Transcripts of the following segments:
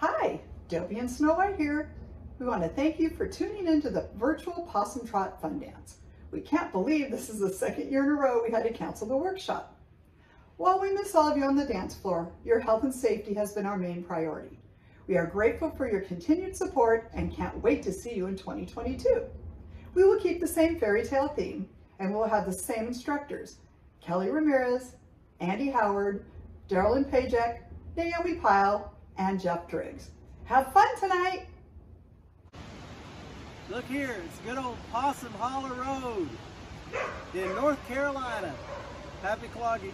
Hi, Dopey and Snow White here. We want to thank you for tuning into the virtual Possum Trot Fun Dance. We can't believe this is the second year in a row we had to cancel the workshop. While we miss all of you on the dance floor, your health and safety has been our main priority. We are grateful for your continued support and can't wait to see you in 2022. We will keep the same fairy tale theme and we'll have the same instructors, Kelly Ramirez, Andy Howard, Darylyn Pajek, Naomi Pyle, and Jeff Driggs. Have fun tonight! Look here, it's good old Possum Holler Road in North Carolina. Happy clogging.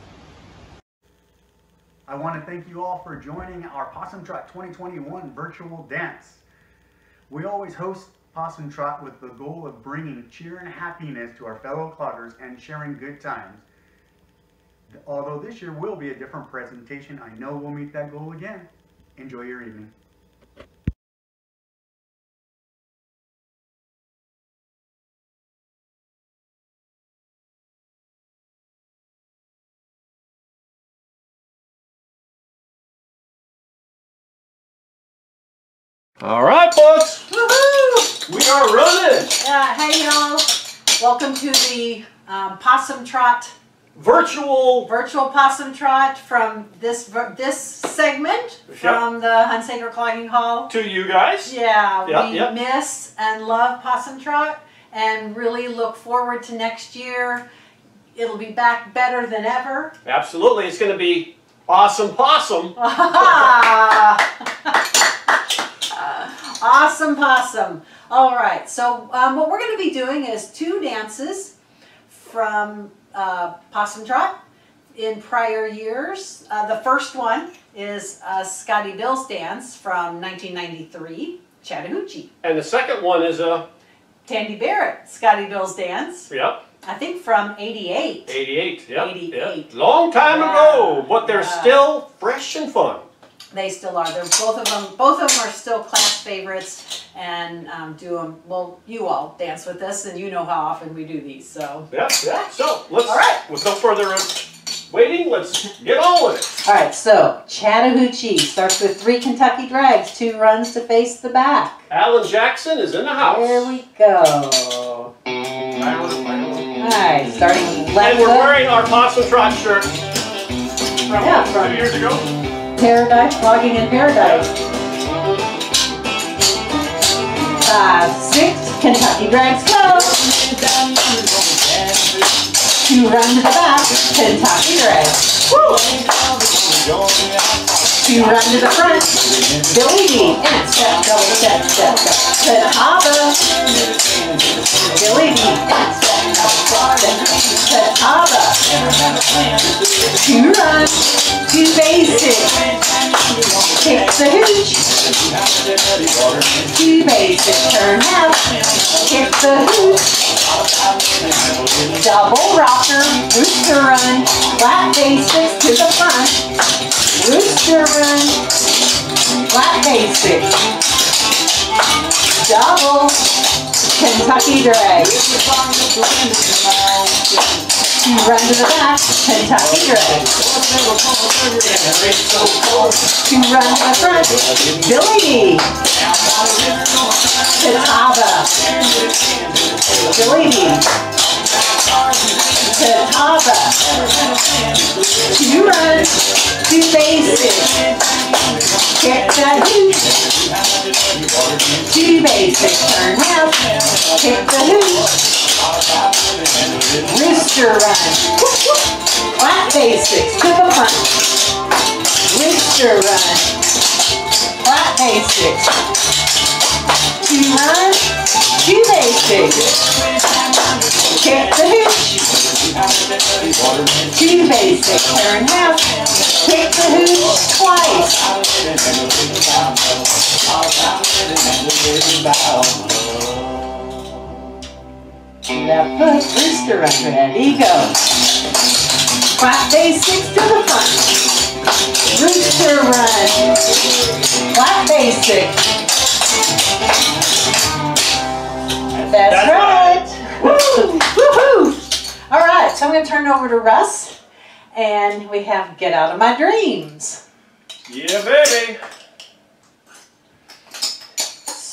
I want to thank you all for joining our Possum Trot 2021 virtual dance. We always host Possum Trot with the goal of bringing cheer and happiness to our fellow cloggers and sharing good times. Although this year will be a different presentation, I know we'll meet that goal again. Enjoy your evening. All right, folks. Woohoo! We are running. Hey, y'all. Welcome to the Possum Trot Virtual Possum Trot from this segment from the Hunsaker Clogging Hall. to you guys. Yeah, Yep. we miss and love Possum Trot and really look forward to next year. It'll be back better than ever. Absolutely. It's going to be awesome possum. Awesome possum. All right, so what we're going to be doing is two dances from Possum Trot in prior years. The first one is Scotty Bill's dance from 1993, Chattahoochee. And the second one is a... Tandy Barrett, Scotty Bill's dance. Yep. I think from 88. 88. Yep. 88. Yep. Long time ago, but they're still fresh and fun. They still are. They're both of them are still class favorites, and do them. Well, you all dance with us, and you know how often we do these. So. Yeah. So let's. All right. With no further waiting, let's get on with it. All right. So Chattahoochee starts with 3 Kentucky drags, 2 runs to face the back. Alan Jackson is in the house. There we go. All right. Starting left And we're foot. wearing our Possum Trot shirt from 2 years ago. Paradise, Clogging in Paradise. 5, 6, Kentucky drags go. 2 run to the back, Kentucky drags. Woo! 2 run to the front, Billy D, and step, double step, step, step, to the hopper. Billy D, and step, double step, to the hopper. 2 run, 2 basic, kick the hooch. 2 basic, turn out, kick the hooch. Double rocker, rooster run, flat basics to the front. Rooster run, flat basic, double Kentucky drag. 2 run to the back, Kentucky drag. 2 run to the front, Billy D. Catawba, Billy D. Catawba. 2 runs, 2 basic, kick that hooch. 2 basic, turn out, kick the hooch. Rooster run, flat basics to the front. Rooster run, flat basics. 2 runs, 2 basics, kick the hooch. 2 basic, turn out, kick the hooch twice. Left foot, rooster run, ready, go. Flat basics to the front. Rooster run, flat basic. That's right. Woo! Woohoo! All right, so I'm going to turn it over to Russ, and we have Get Out of My Dreams. Yeah, baby.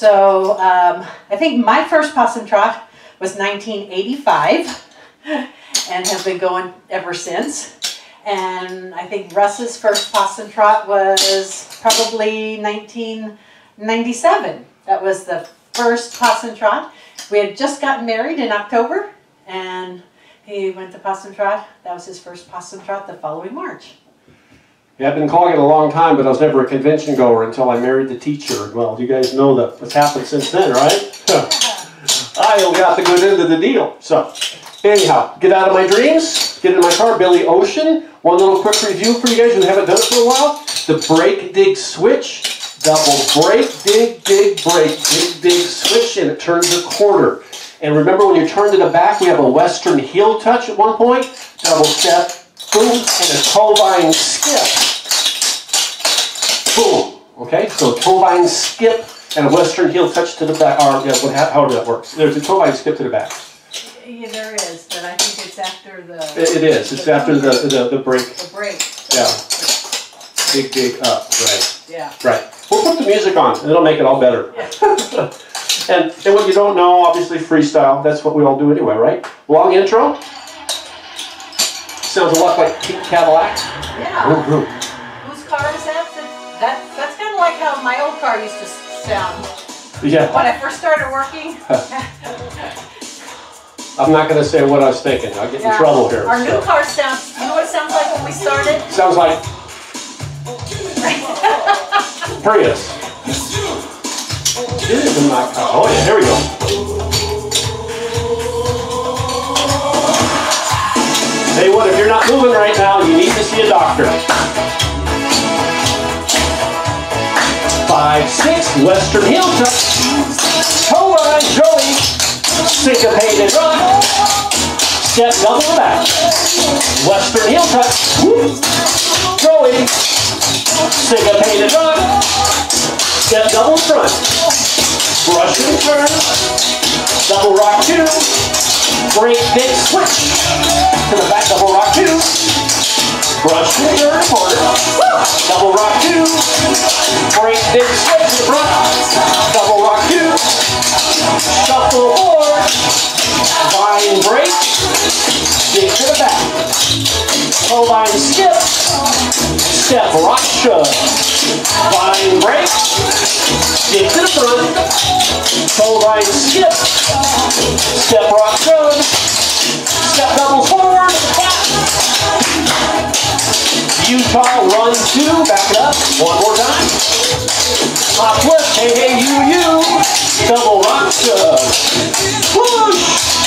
So I think my first Possum Trot was 1985 and have been going ever since. And I think Russ's first Possum Trot was probably 1997. That was the first Possum Trot. We had just gotten married in October, and he went to Possum Trot. That was his first Possum Trot the following March. Yeah, I've been calling it a long time, but I was never a convention goer until I married the teacher. Well, you guys know that what's happened since then, right? I got the good end of the deal. So, anyhow, get out of my dreams, get in my car, Billy Ocean. One little quick review for you guys who haven't done it for a while. The break, dig, switch. Double break, dig, dig, break, dig, dig, switch, and it turns a quarter. And remember when you turn to the back, we have a western heel touch at one point. Double step, boom, and a toe vine skip. Boom. Okay, so toe vine skip and a western heel touch to the back. However that works. There's a toe vine skip to the back. Yeah, there is, but I think it's after the... It is. It's after the break. The break. Yeah. Dig, dig, up. Right. Yeah. Right. We'll put the music on, and it'll make it all better. Yeah. and what you don't know, obviously freestyle. That's what we all do anyway, right? Long intro. Sounds a lot like Pink Cadillac. Yeah. Woo-hoo. Whose car is that? That's kind of like how my old car used to sound. Yeah. When I first started working. I'm not going to say what I was thinking. I'll get in trouble here. Our new car sounds, you know what it sounds like when we started? Sounds like Prius. It is in my car. Oh yeah, here we go. Tell you what, if you're not moving right now, you need to see a doctor. 5, 6, western heel touch. Toe line, Joey. Syncopated rock. Step double back. Western heel touch. Joey. Syncopated rock. Step double front. Brush and turn. Double rock 2. Break, big switch. To the back, double rock 2. Brush and turn quarter. Double rock 2. Break, big switch to the front. Double rock 2. Shuffle forward. Vine break. Dig to the back. Toe vine skip. Step rock shove. Vine break. Dig to the front. Toe vine skip. Step rock shove. Step double forward. Utah run 2. Back it up. One more time. Hop flip. Hey, hey, you. Double rock shove. Push.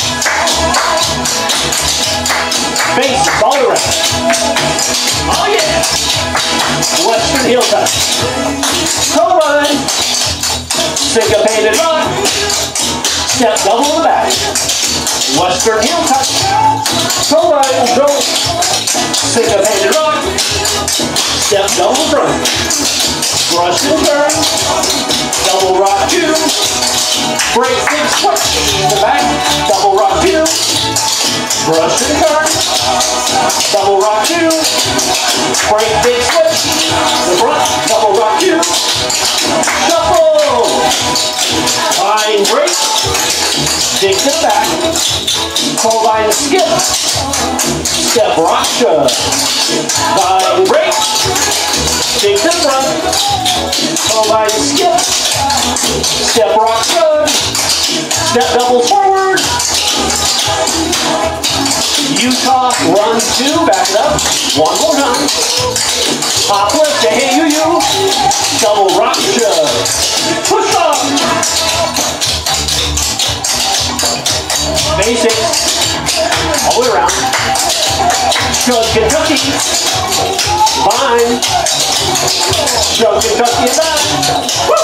Base all around. Oh yeah. Western heel touch. Toe line. Syncopated rock. Step double in the back. Western heel touch. Toe line. Go. Syncopated rock. Step double front. Brush and turn. Double rock 2. Break, big switch. The back. Double rock 2. Brush and turn. Double rock 2. Break, big switch. The front. Double rock 2. Shuffle. Vine break. Dig to the back. Toe vine skip. Step rock shove. Vine break. Dig to the front. Toe vine skip. Step rock shove. Step double forward. Utah run 2. Back it up. One more time. Hop lift. Hey, you. Double rock shove. Push up. Basics. All the way around. Shove Kentucky. Vine. Shove Kentucky and back. Woo!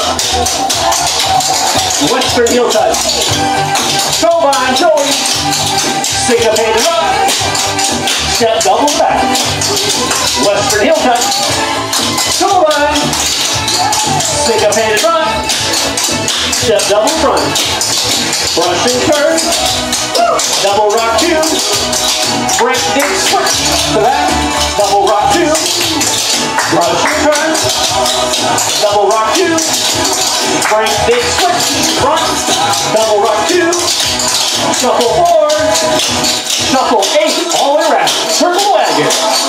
Western heel touch. Toe vine, Joey. Syncopated rock. Step double back. Western heel touch. Toe vine. Syncopated rock. Step double front. Brush and turn. Double rock 2. Break, dig, switch. To that. Double rock 2. Brush and turn. double rock 2, break, big switch, front, double rock 2, shuffle 4, shuffle 8, all the way around, circle wagon,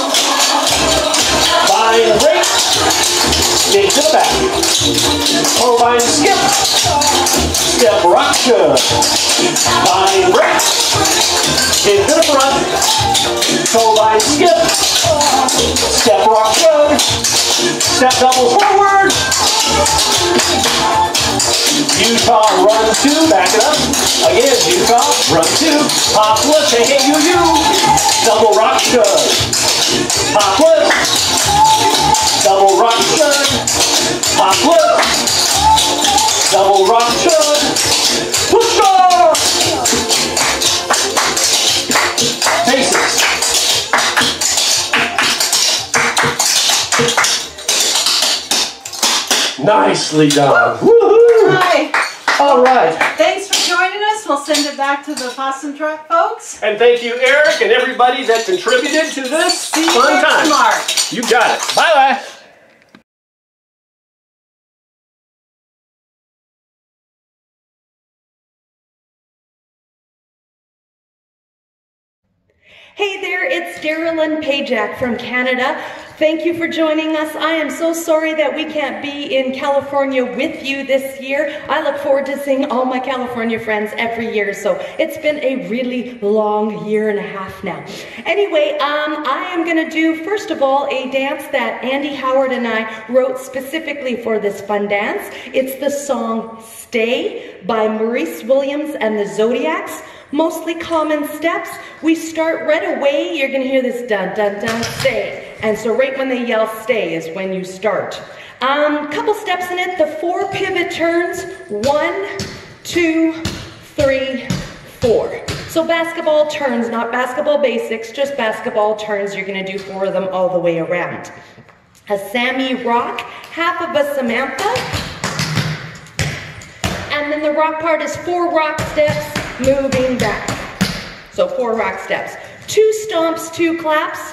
bind break, dig to the back, toe bind skip, step rock shove, bind break, dig to the front, toe bind skip, step rock shove, step double forward, Utah run 2, back it up, again Utah run 2, pop flip, hey you, double rock shove, pop flip, double rock shove, pop flip, double rock shove, push off, basics. Nicely done. Woohoo! Hi. All right. Thanks for joining us. We'll send it back to the Possum Trot folks. And thank you, Eric, and everybody that contributed to this See you fun next time. March. You got it. Bye-bye. Hey there, it's Darylyn Pajak from Canada. Thank you for joining us. I am so sorry that we can't be in California with you this year. I look forward to seeing all my California friends every year, so it's been a really long year and a half now. Anyway, I am gonna do, first of all, a dance that Andy Howard and I wrote specifically for this fun dance. It's the song Stay by Maurice Williams and the Zodiacs. Mostly common steps. We start right away. You're gonna hear this dun dun dun stay. And so right when they yell stay is when you start. Couple steps in it, the 4 pivot turns, 1, 2, 3, 4. So basketball turns, not basketball basics, just basketball turns. You're gonna do 4 of them all the way around. A Sammy rock, half of a Samantha. And then the rock part is 4 rock steps, moving back. So 4 rock steps. 2 stomps, 2 claps.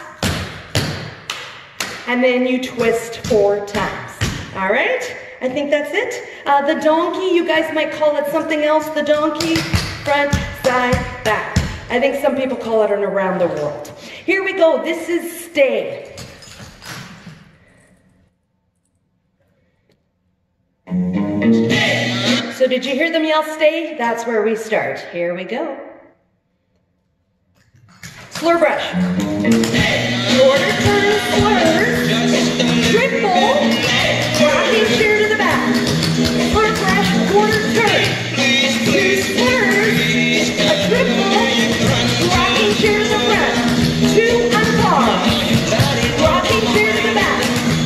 And then you twist 4 times. All right? I think that's it. The donkey, you guys might call it something else. The donkey, front, side, back. I think some people call it an around the world. Here we go. This is stay. So did you hear them yell stay? That's where we start. Here we go. Slur brush. Quarter turn slurs. Triple. Rocking chair to the back. Slur brush, quarter turn. 2 slurs. A triple. Rocking chair to the front. 2 unpause. Rocking chair to the back.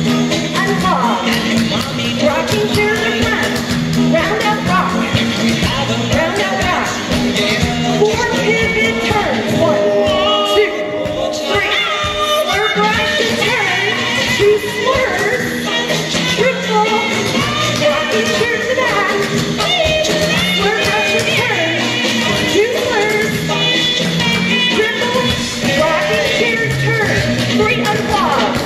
Unpause. Rocking chair to the front. Round out rock. Round out rock. 4 pivot turns. 1, 2, 3. Slur brush and turn. 2 slurs. Triple. Rocking chair to the back. Slur brush and turn. 2 slurs. Triple. Rocking chair turn. 3 unpause.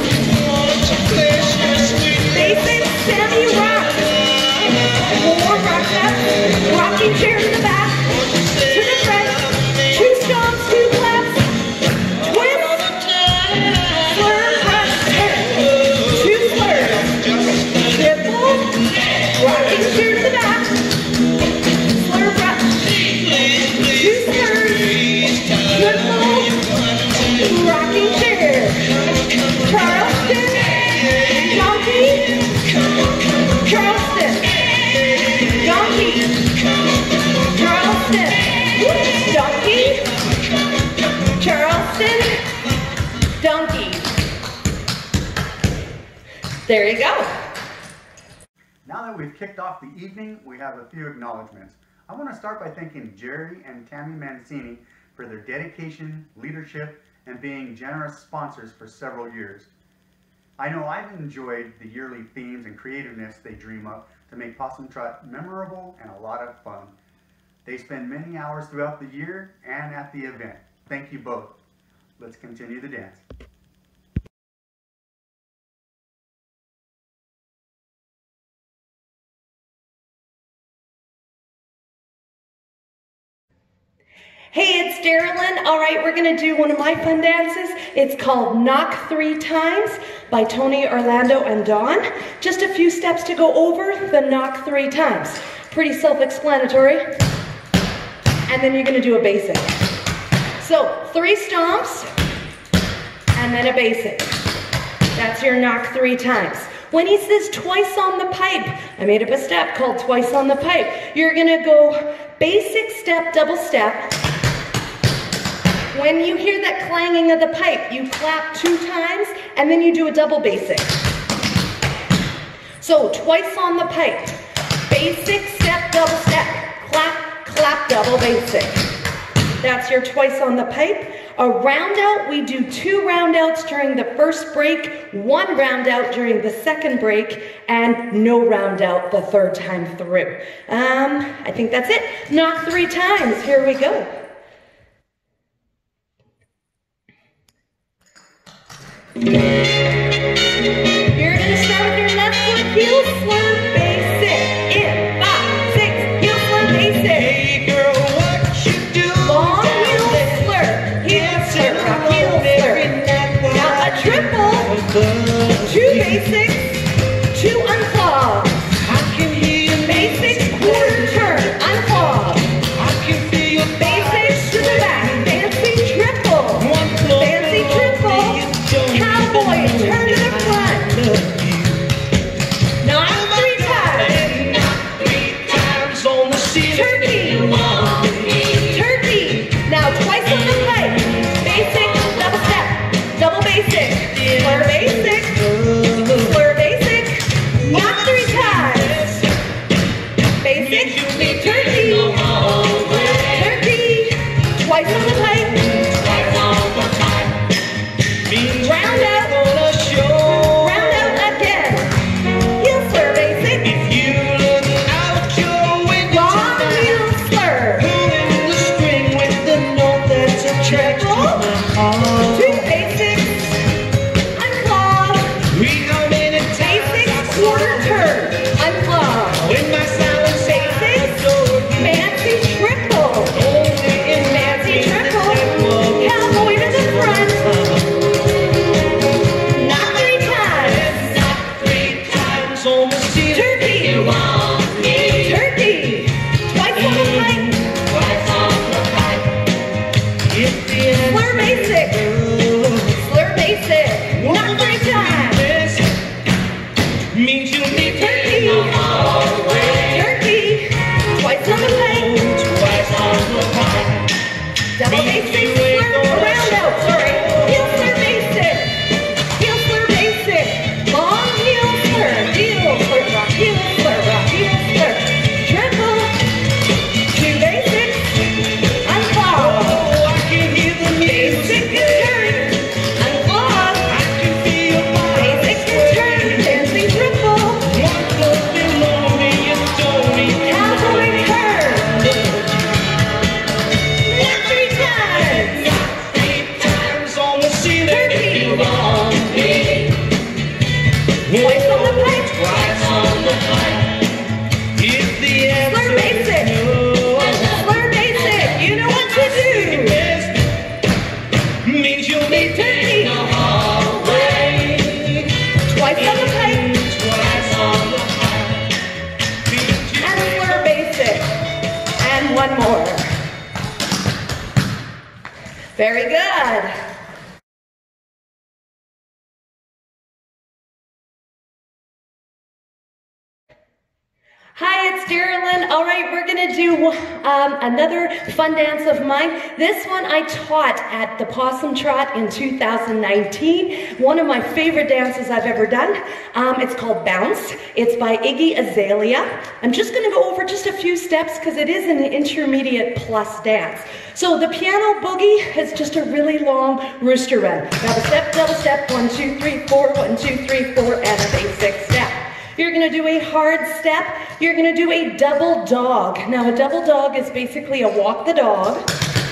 Basic Sammy rock. 4 rock steps, rocking chair to the back, to the front, 2 stomps, 2 claps, twist, slur, brush, turn, 2 slurs, triple, rocking chair to the back, slur, brush, 2 slurs, triple, rocking chair, Charleston, donkey, Charleston, donkey, Charleston, donkey, Charleston, donkey. There you go. Now that we've kicked off the evening, we have a few acknowledgements. I want to start by thanking Jerry and Tammy Mancini for their dedication, leadership, and being generous sponsors for several years. I know I've enjoyed the yearly themes and creativeness they dream up to make Possum Trot memorable and a lot of fun. They spend many hours throughout the year and at the event. Thank you both. Let's continue the dance. Hey, it's Darylyn. All right, we're gonna do one of my fun dances. It's called Knock 3 Times by Tony, Orlando, and Dawn. Just a few steps to go over the knock 3 times. Pretty self-explanatory. And then you're gonna do a basic. So 3 stomps, and then a basic. That's your knock 3 times. When he says twice on the pipe, I made up a step called twice on the pipe. You're gonna go basic step, double step. When you hear that clanging of the pipe, you clap 2 times, and then you do a double basic. So twice on the pipe, basic step, double step, clap, clap, double basic. That's your twice on the pipe. A round out, we do 2 round outs during the first break, 1 round out during the second break, and no round out the 3rd time through. I think that's it. Knock 3 times, here we go. You're gonna start with your left foot, heel slur, basic. In 5, 6, heel slur, basic. Hey girl, what you do? Long heel slur, heel slur, rock, heel slur. Now a triple, 2 basics, 2 unclogs. I can hear you. Basics, quarter turn, unclog. I can feel your Basics to the back, fancy triple. Fancy triple, cowboy, turn to the front. Knock 3 times. Knock 3 times on the ceiling. Turkey. Turkey. Now twice on the pipe. Basic, double step, double basic. Slur basic. Slur basic. Knock 3 times. Basic. Turkey. Turkey. Twice on the pipe. Round out. Round out again. Heel slur basic. If you look out your window Long heel slur. pulling the string with the note that's attracted to my heart. 2 basics. Unclog. We how many times Basics, quarter turn. Unclog. when my silence Basics. adored you. Fancy triple. Only in Fancy triple. Cowboy to the front. Knock 3 times. Knock 3 times on the ceiling. Turkey. Turkey. Twice on the pipe. If the Slur basic. Slur basic. Knock 3 times. answer means you'll be Turkey. Turkey. Twice on the pipe. twice on the pipe. Double basic. Slur. Round out. Sorry. Heel slur basic. Heel slur basic. Long heel slur. Heel slur. Rock. Heel slur. Rock. Heel slur. Triple. 2 basics. Unclog. Oh, I can hear the Basic music. and turn. Unclog. I can feel your body. Basic and turn. Fancy triple. One foot below me, you told me. Cowboy turn. Knock 3 times. 3 times on the ceiling. Turkey. If you want me. Twice on the pipe. Twice on the pipe. If the Slur answer basic. is no, Slur basic. You know what to do. yes, means you'll be Turkey. away. Twice on the pipe. Twice on the pipe. And slur basic. And one more. Very good. Hi, it's Darylyn. All right, we're gonna do another fun dance of mine. This one I taught at the Possum Trot in 2019. One of my favorite dances I've ever done. It's called Bounce. It's by Iggy Azalea. I'm just gonna go over just a few steps because it is an intermediate plus dance. So the piano boogie is just a really long rooster run. Double step, 1, 2, 3, 4, 1, 2, 3, 4, and a basic step. You're gonna do a hard step. You're gonna do a double dog. Now a double dog is basically a walk the dog,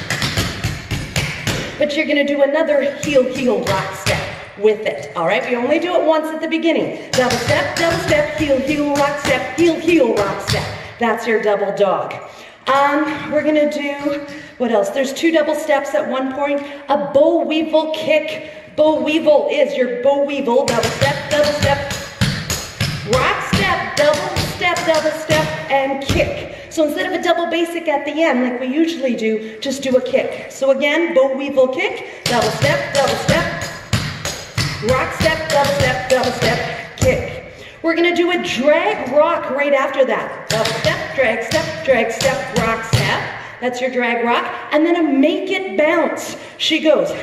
but you're gonna do another heel rock step with it. All right, we only do it once at the beginning. Double step, heel rock step, heel rock step. That's your double dog. We're gonna do, what else? There's 2 double steps at one point. A boll weevil kick. Boll weevil is your boll weevil, double step, rock step, double step, and kick. So instead of a double basic at the end, like we usually do, just do a kick. So again, boll weevil kick, double step, rock step, double step, kick. We're gonna do a drag rock right after that. Double step, drag step, rock step. That's your drag rock. And then a make it bounce. She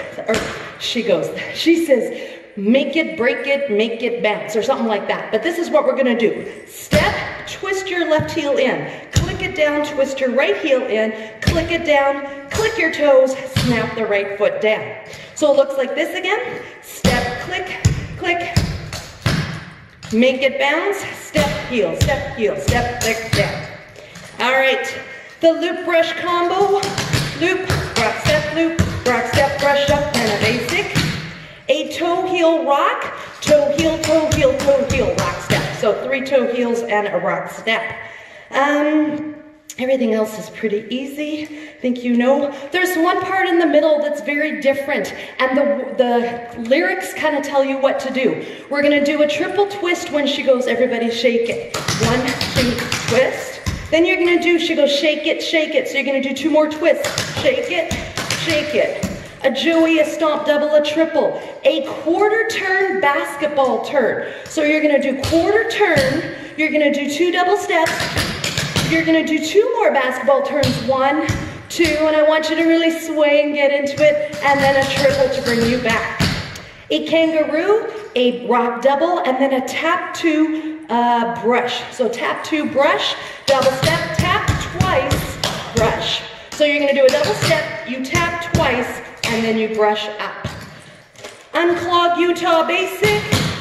says, make it, break it, make it bounce, or something like that. But this is what we're gonna do. Step, twist your left heel in. Click it down, twist your right heel in. Click it down, click your toes, snap the right foot down. So it looks like this again. Step, click, click. Make it bounce, step, heel, step, click, down. All right, the loop brush combo. Loop, rock, step, brush up, and a basic. A toe heel rock, toe heel, rock step. So 3 toe heels and a rock step. Everything else is pretty easy. I think you know. There's one part in the middle that's very different, and the lyrics kind of tell you what to do. We're gonna do a triple twist when she goes, everybody shake it. 1, 2, twist. Then you're gonna do, she goes, shake it. So you're gonna do 2 more twists. Shake it. A Joey, a stomp, double, a triple. A quarter turn basketball turn. So you're gonna do quarter turn, you're gonna do 2 double steps, you're gonna do 2 more basketball turns, 1, 2, and I want you to really sway and get into it, and then a triple to bring you back. A kangaroo, a rock double, and then a tap 2 brush. So tap 2 brush, double step, tap twice, brush. So you're gonna do a double step, you tap twice, and then you brush up. Unclog Utah basic.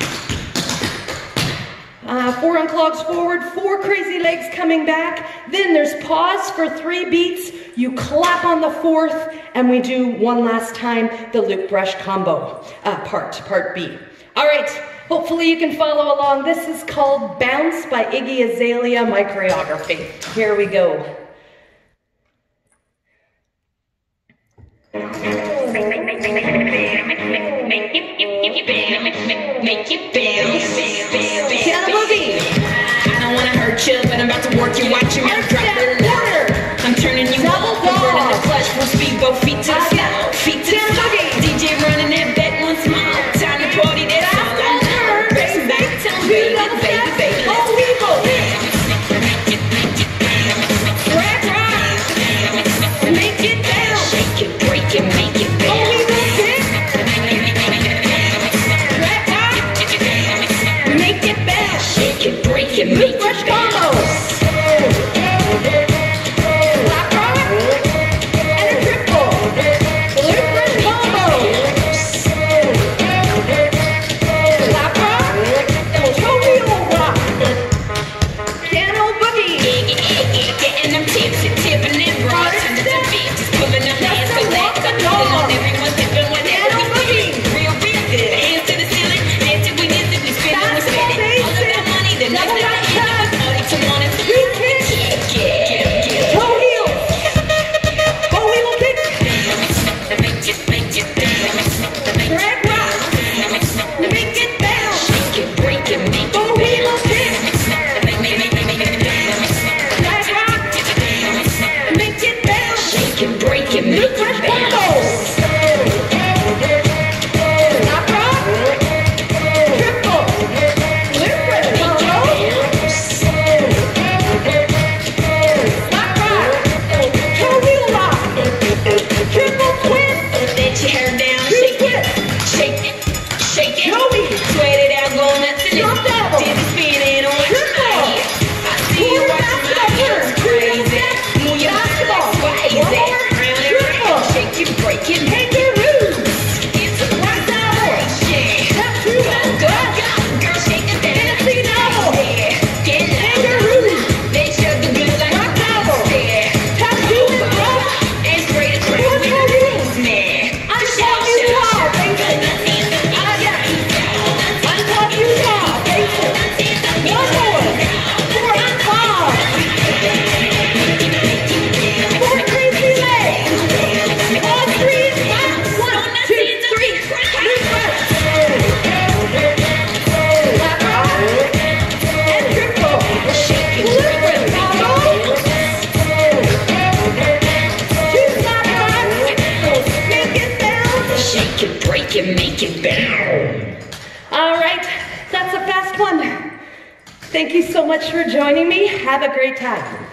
4 unclogs forward, 4 crazy legs coming back. Then there's pause for 3 beats. You clap on the 4th, and we do one last time the loop brush combo, part B. All right, hopefully you can follow along. This is called Bounce by Iggy Azalea, my choreography. Here we go. Make you bounce. I don't wanna hurt you, but I'm about to work you. Watch you never drop the low. I'm turning you up, I'm burning the flesh. Full speed, both feet to the floor. Feet to the floor. DJ running that back once more. Time to party that all night. Baby, tell me, baby. Oh, we go. Rock, rock. Make it down. Shake it, break it, make it down. Oh, we go. Shake it, break it, make it bounce. Black rock and a triple. Loop brush combo. Black rock and toe wheel rock. Piano boogie. Getting them tips and tipping them bras. Turn to beat, just pulling them hands so that I know on everyone's tipping when piano boogie. Real big, hands to the ceiling, hands to we did we spin and we spin it. All of that money, the next time to want it. Toe heel. Toe wheel kick. Drag rock. Make it bounce. Shake it, break it, make it bounce. Toe wheel kick. Drag rock. Make it bounce. Shake it, break it, make it bounce. Shake it, sweat it out, go nuts in it. Dizzy spin last one. Thank you so much for joining me. Have a great time.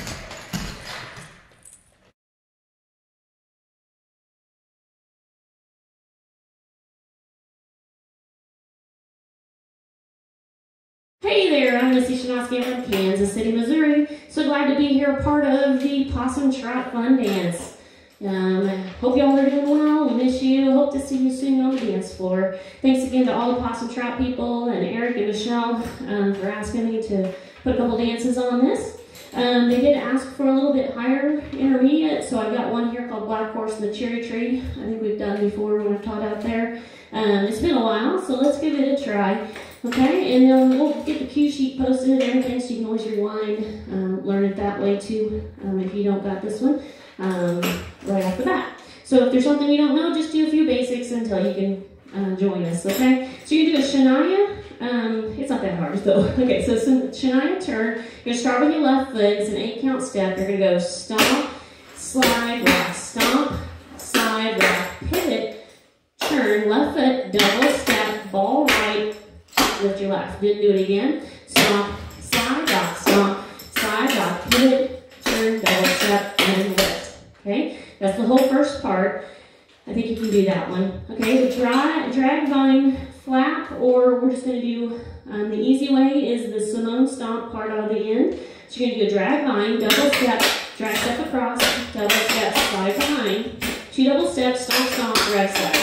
Hey there, I'm Missy Shanoski from Kansas City, Missouri. So glad to be here, part of the Possum Trot Fun Dance. Hope y'all are doing well. We miss you. Hope to see you soon on the dance floor. Thanks again to all the Possum Trot people and Eric and Michelle for asking me to put a couple dances on this. They did ask for a little bit higher intermediate, so I've got one here called Black Horse and the Cherry Tree. I think we've done before when I've taught out there. It's been a while, so let's give it a try. Okay, and then we'll get the cue sheet posted and everything, so you can always rewind, learn it that way too, if you don't got this one, right off the bat. So if there's something you don't know, just do a few basics until you can join us, okay? So you do a Shania, it's not that hard though. Okay, so Shania turn, you're gonna start with your left foot, it's an 8-count step, you're gonna go stomp, slide, rock, stomp, slide, rock, pivot, turn, left foot, double step, ball right, lift your left. Didn't do it again. Stomp, slide, rock, pivot, turn, double step, and lift. Okay? That's the whole first part. I think you can do that one. Okay, the drag vine flap, or we're just going to do, the easy way is the Simone stomp part out of the end. So you're going to do a drag vine, double step, drag step across, double step, slide behind, 2 double steps, stomp, stomp, drag step.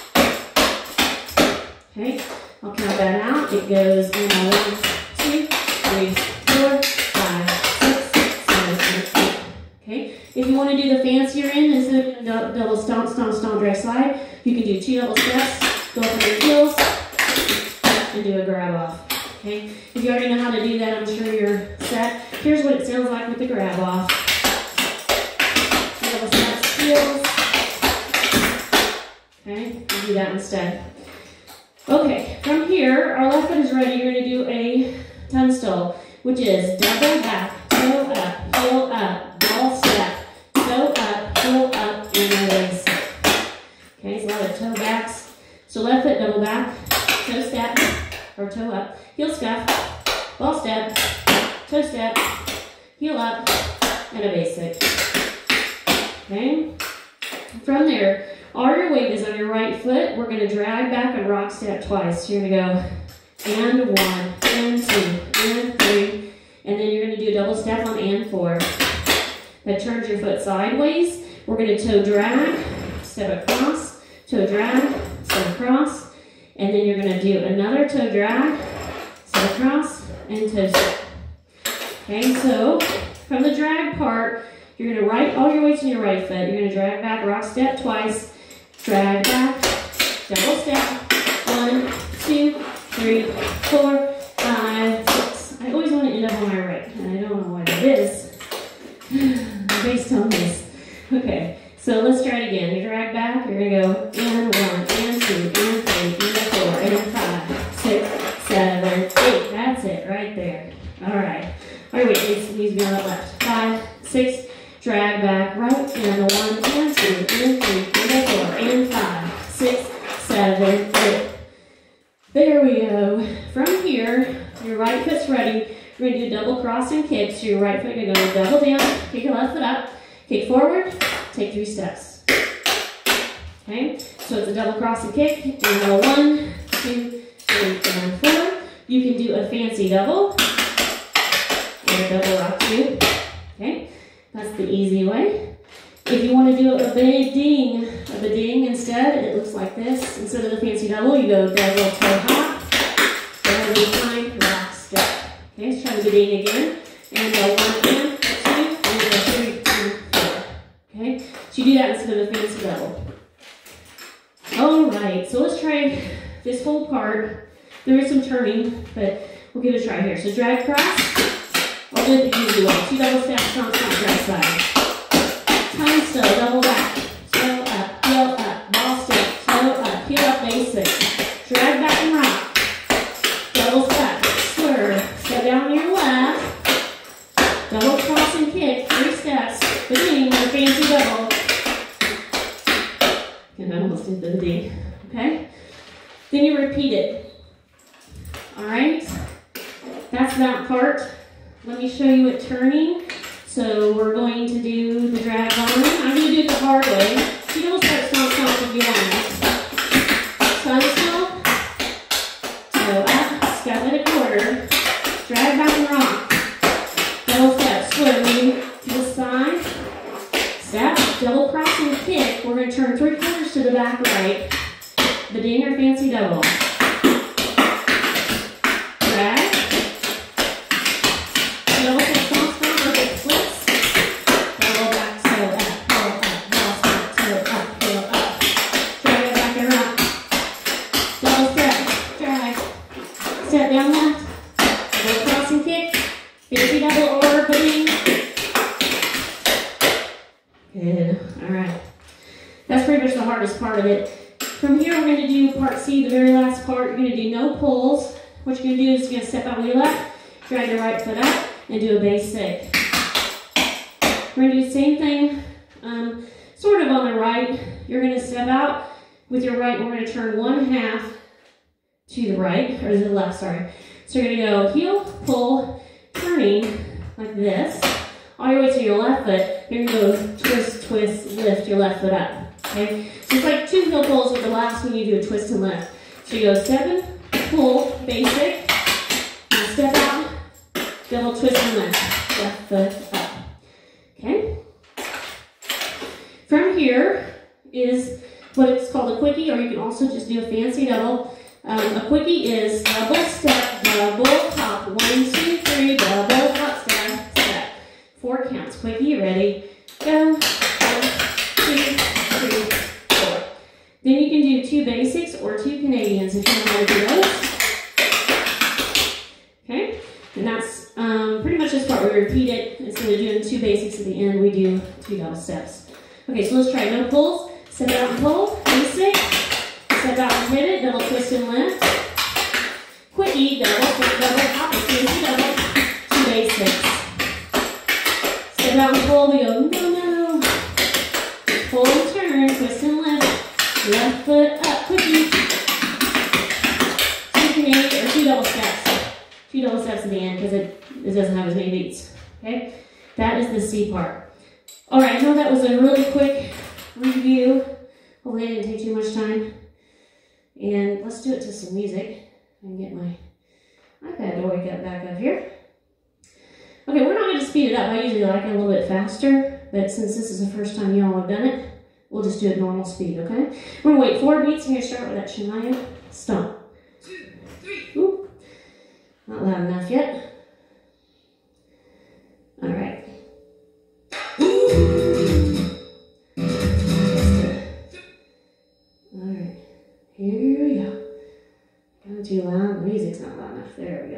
Okay? I'll count that out. It goes 1, 2, 3, 4, 5, 6, 7, 8. Okay? If you want to do the fancier end, instead of double stomp, stomp, stomp, drag, slide, you can do 2 double steps, go up on your heels, and do a grab off. Okay? If you already know how to do that, I'm sure you're set. Here's what it sounds like with the grab off. Double steps, heels. Okay? We'll do that instead. Okay, from here, our left foot is ready. You're going to do a tunstall, which is double back, toe up, heel up, ball step, toe up, heel up, and release. Okay, it's a lot of toe backs. So left foot, double back, toe step, or toe up, heel scuff, ball step, toe step, heel up, and a basic. Okay, from there, all your weight is on your right foot. We're going to drag back and rock step twice. You're going to go and 1, and 2, and 3, and then you're going to do a double step on and 4. That turns your foot sideways. We're going to toe drag, step across, toe drag, step across, and then you're going to do another toe drag, step across, and toe step. Okay, so from the drag part, you're going to right all your weights on your right foot. You're going to drag back, rock step twice, drag back, double step, 1, 2, 3, 4, 5, 6. I always want to end up on my right, and I don't know why that is, based on this. Okay, so let's try it again. You drag back, you're going to go and 1, and 2, and 3, and 4, and 5, 6, 7, 8. That's it, right there. All right. All right, wait, needs to be on the left. 5, 6, drag back right, and 1, and 2, and 3, and 4, and 5, 6, 7, 8. There we go. From here, your right foot's ready. We're going to do double cross and kick. So your right foot, you're going to go double down, kick your left foot up, kick forward, take 3 steps. Okay, so it's a double cross and kick, and go 1, 2, 3, and 4. You can do a fancy double, and a double rock 2. Okay. That's the easy way. If you want to do a big ding instead, it looks like this. Instead of the fancy double, you go double toe hop, double behind, rock step. Okay, let's try the ding again. And go 1 and 2, and go 3 and 4. Okay, so you do that instead of the fancy double. All right, so let's try this whole part. There is some turning, but we'll give it a try here. So drag cross. I'll do it the easy way. 2 double steps, stomp, stomp, drag slide. Tunstall, double back, toe up, heel up, ball step, toe up, heel up, basic. Drag back and rock. Double step, swerve, step down on your left. Double cross and kick, 3 steps. Between the fancy double. And I almost did the ding. Okay? Then you repeat it. All right? right? That's that part. Let me show you it turning. So we're going to do the drag on. I'm going to do it the hard way. So you don't start stomp stomp if you want it. Sun stomp. So up, step at a quarter. Drag back and rock. Double step, slowly to the side. Step, double crossing kick. We're going to turn 3/4 to the back right. Beding or fancy double. Drag. Double step, stomp, stomp, or big flips. Double back, toe up, heel up, ball step, toe up, heel up. Drag it back and rock. Double step, drag. Step down left. Double crossing kick. Fancy double or beding. Good. All right. That's pretty much the hardest part of it. From here, we're going to do part C, the very last part. You're going to do no pulls. What you're going to do is you're going to step out with your left, drag your right foot up, and do a basic. We're going to do the same thing, sort of on the right. You're going to step out with your right. We're going to turn 1/2 to the right, or to the left, sorry. So you're going to go heel, pull, turning like this, all your way to your left foot. You're going to go twist, twist, lift your left foot up. Okay? So it's like 2 heel pulls with the last one you do a twist and lift. So you go 7, pull, basic, and step out, double twist and lift, left foot up. Okay? From here is what it's called a quickie, or you can also just do a fancy double. A quickie is double step, double hop, 1, 2, 3, double hop, step, step. 4 counts. Quickie, ready, go. 1, 2, 3, 4. Then you can do 2 basics or 2 Canadians if you know how to do those. Okay, and that's pretty much this part. We repeat it instead of doing 2 basics at the end. We do 2 double steps. Okay, so let's try no pulls. Step out and pull, basic. Step out and hit it, double twist and lift. Quickie, double step, double hop, fancy double, 2 basics. Step out and pull, we go no, no. Pull and turn, twist and lift. Left foot up, quickie. 2 Canadian, or 2 double steps. 2 double steps at the end because it doesn't have as many beats. Okay? That is the C part. Alright, I know that was a really quick review. Hopefully I didn't take too much time. And let's do it to some music. I can get my iPad to wake up back up here. Okay, we're not going to speed it up. I usually like it a little bit faster, but since this is the first time y'all have done it, we'll just do it normal speed, okay? We're going to wait 4 beats, and you're going to start with that Shania stomp. 2, 3. Oop. Not loud enough yet. All right. All right. Here we go. Not too loud. The music's not loud enough. There we go.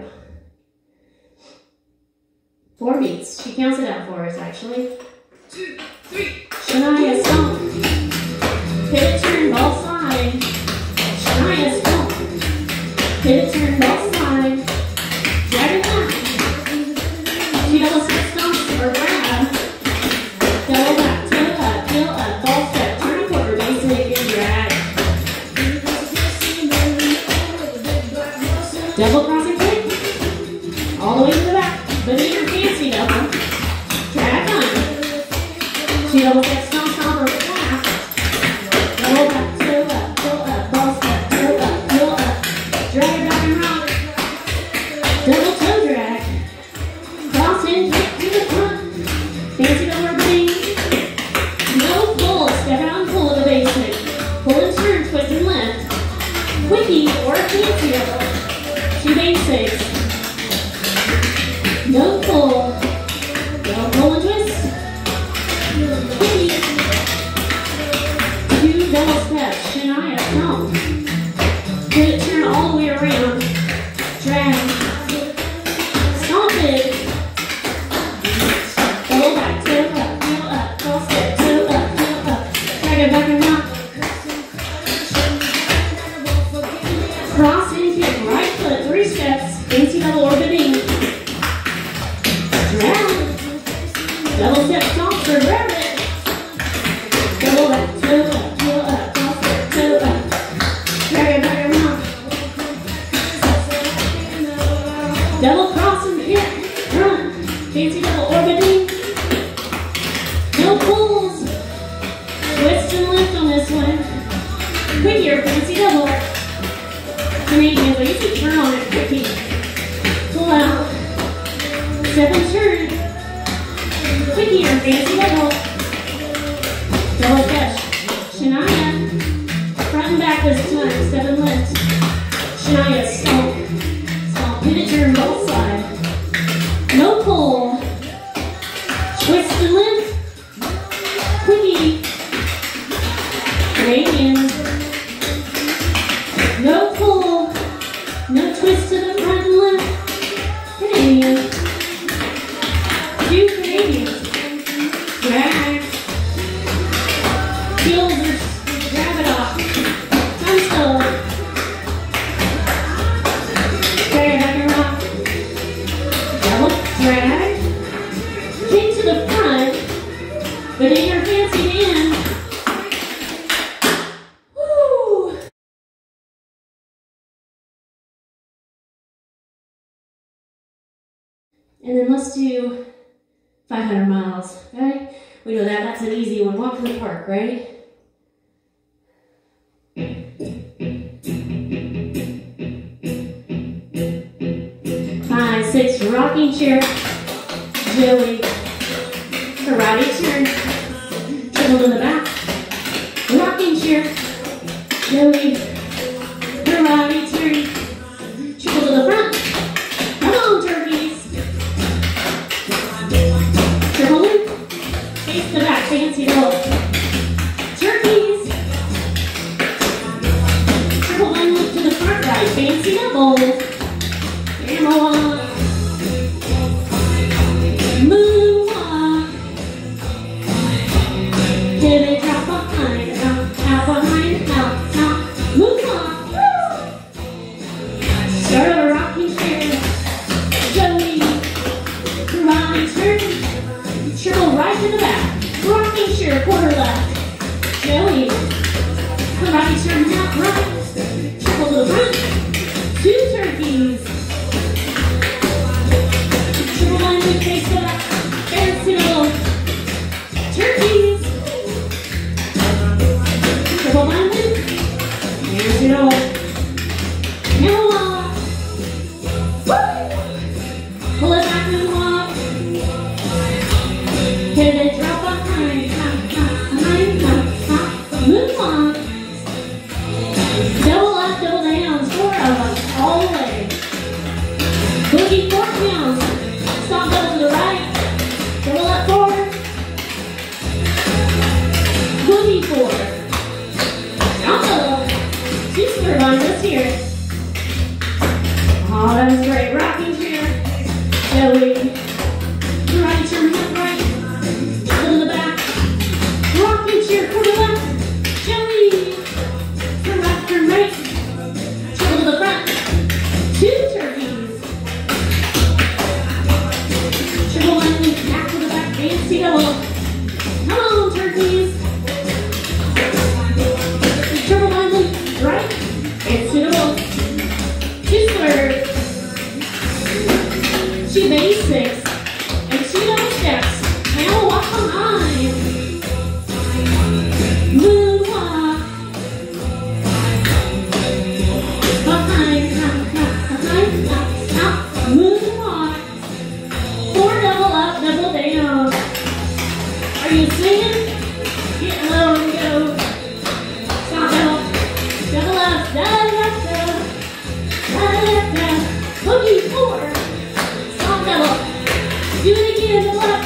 4 beats. She counts it out for us, actually. 2, 3. Shania stomp. Pivot, turn, ball slide. Shania stomp. Pivot, turn, ball slide. Drag it back. 2 double step stomps or grab. Double back, toe up, heel up, ball step, turn a quarter, basic, and drag. Double crossing kick. All the way to the back. But in your fancy double. Drag on. 2 double step stomp, stomp, or clap. Double back, toe up, ball step, toe up, heel up. Drag it back and rock. Double toe drag. Cross in, kick to the front. Fancy double bling. No pull. Step out and pull with a basic. Pull and turn, twist and lift. Quickie or fancy double. 2 basics. No pull. Don't pull and twist. Quickie. 2 double steps. Shania stomp. Good turn all the way around. Drag. Stomp it. Double back, toe up, heel up, ball step, toe up, heel up. Drag it back and rock. Cross and kick, right foot, 3 steps. Fancy double or beding. Drag. Double step stomp or grab it. Double back, toe up, heel up, ball step, toe up. Drag it back and rock. Double cross and hip, run. Fancy double orbiting. No pulls. Twist and lift on this one. Quick here, fancy double. 3 hands, I used to turn on it quickly. Pull out. Step and turn. Quick here, fancy double. Double catch. Shania. Front and back this time. Step and lift. Shania, stomp. Stomp. Pivot turn both sides. No pull. Twist and lift. Quickie. Canadian. No pull. No twist to the front and lift. Canadian. 2 Canadians. Drag. Heels or grab it off. Tongue still. Drag back and rock. Double drag. Kick to the front. But in your fancy hand. Woo! And then let's do 500 miles, okay? We know that, that's an easy one. Walk in the park, right? 5, 6, rocking chair. Joey. Karate turn. Triple in the back. Rocking chair. Joey. Karate turn. Triple to the front. Come on, turkeys. Triple loop. Face the back, fancy double. Turkeys. Triple one loop to the front right, fancy double. Moonwalk. Moonwalk. Pivot, drop behind, out behind, out. Moonwalk. Start of a rocking chair. Joey. Karate turn. Triple right to the back. Rocking chair, quarter left. Joey. Karate turn, half right. Triple to the front. 2 turkeys. Triple line loop, face back. Fancy double. Turkeys. Triple line loop. Fancy double. Camel walk. Pull it back and walk. Pivot, drop behind. Moonwalk. Double up, double down. 4 of them all the way. Boogie 4 counts. Stop double to the right. Double up 4. Boogie 4. Stop double. 2 square lines. Let's hear it. Oh, that was great. Rocking chair. Joey. Right turn left right. Double to the back. Rocking chair quarter left. Joey. Turn left, turn right. Triple to the front. 2 turkeys. Triple line loop, back to the back, fancy double. Come on, turkeys. Triple line loop, right, fancy double. 2 squares. 2 basics. And 2 double steps. Now walk behind. Moonwalk. Behind, out. Moonwalk. 4 double up, double down. Are you singing? Get low and go. Stop double. Double up, double up, double. Boogie 4. Stop double. Do it again, double up.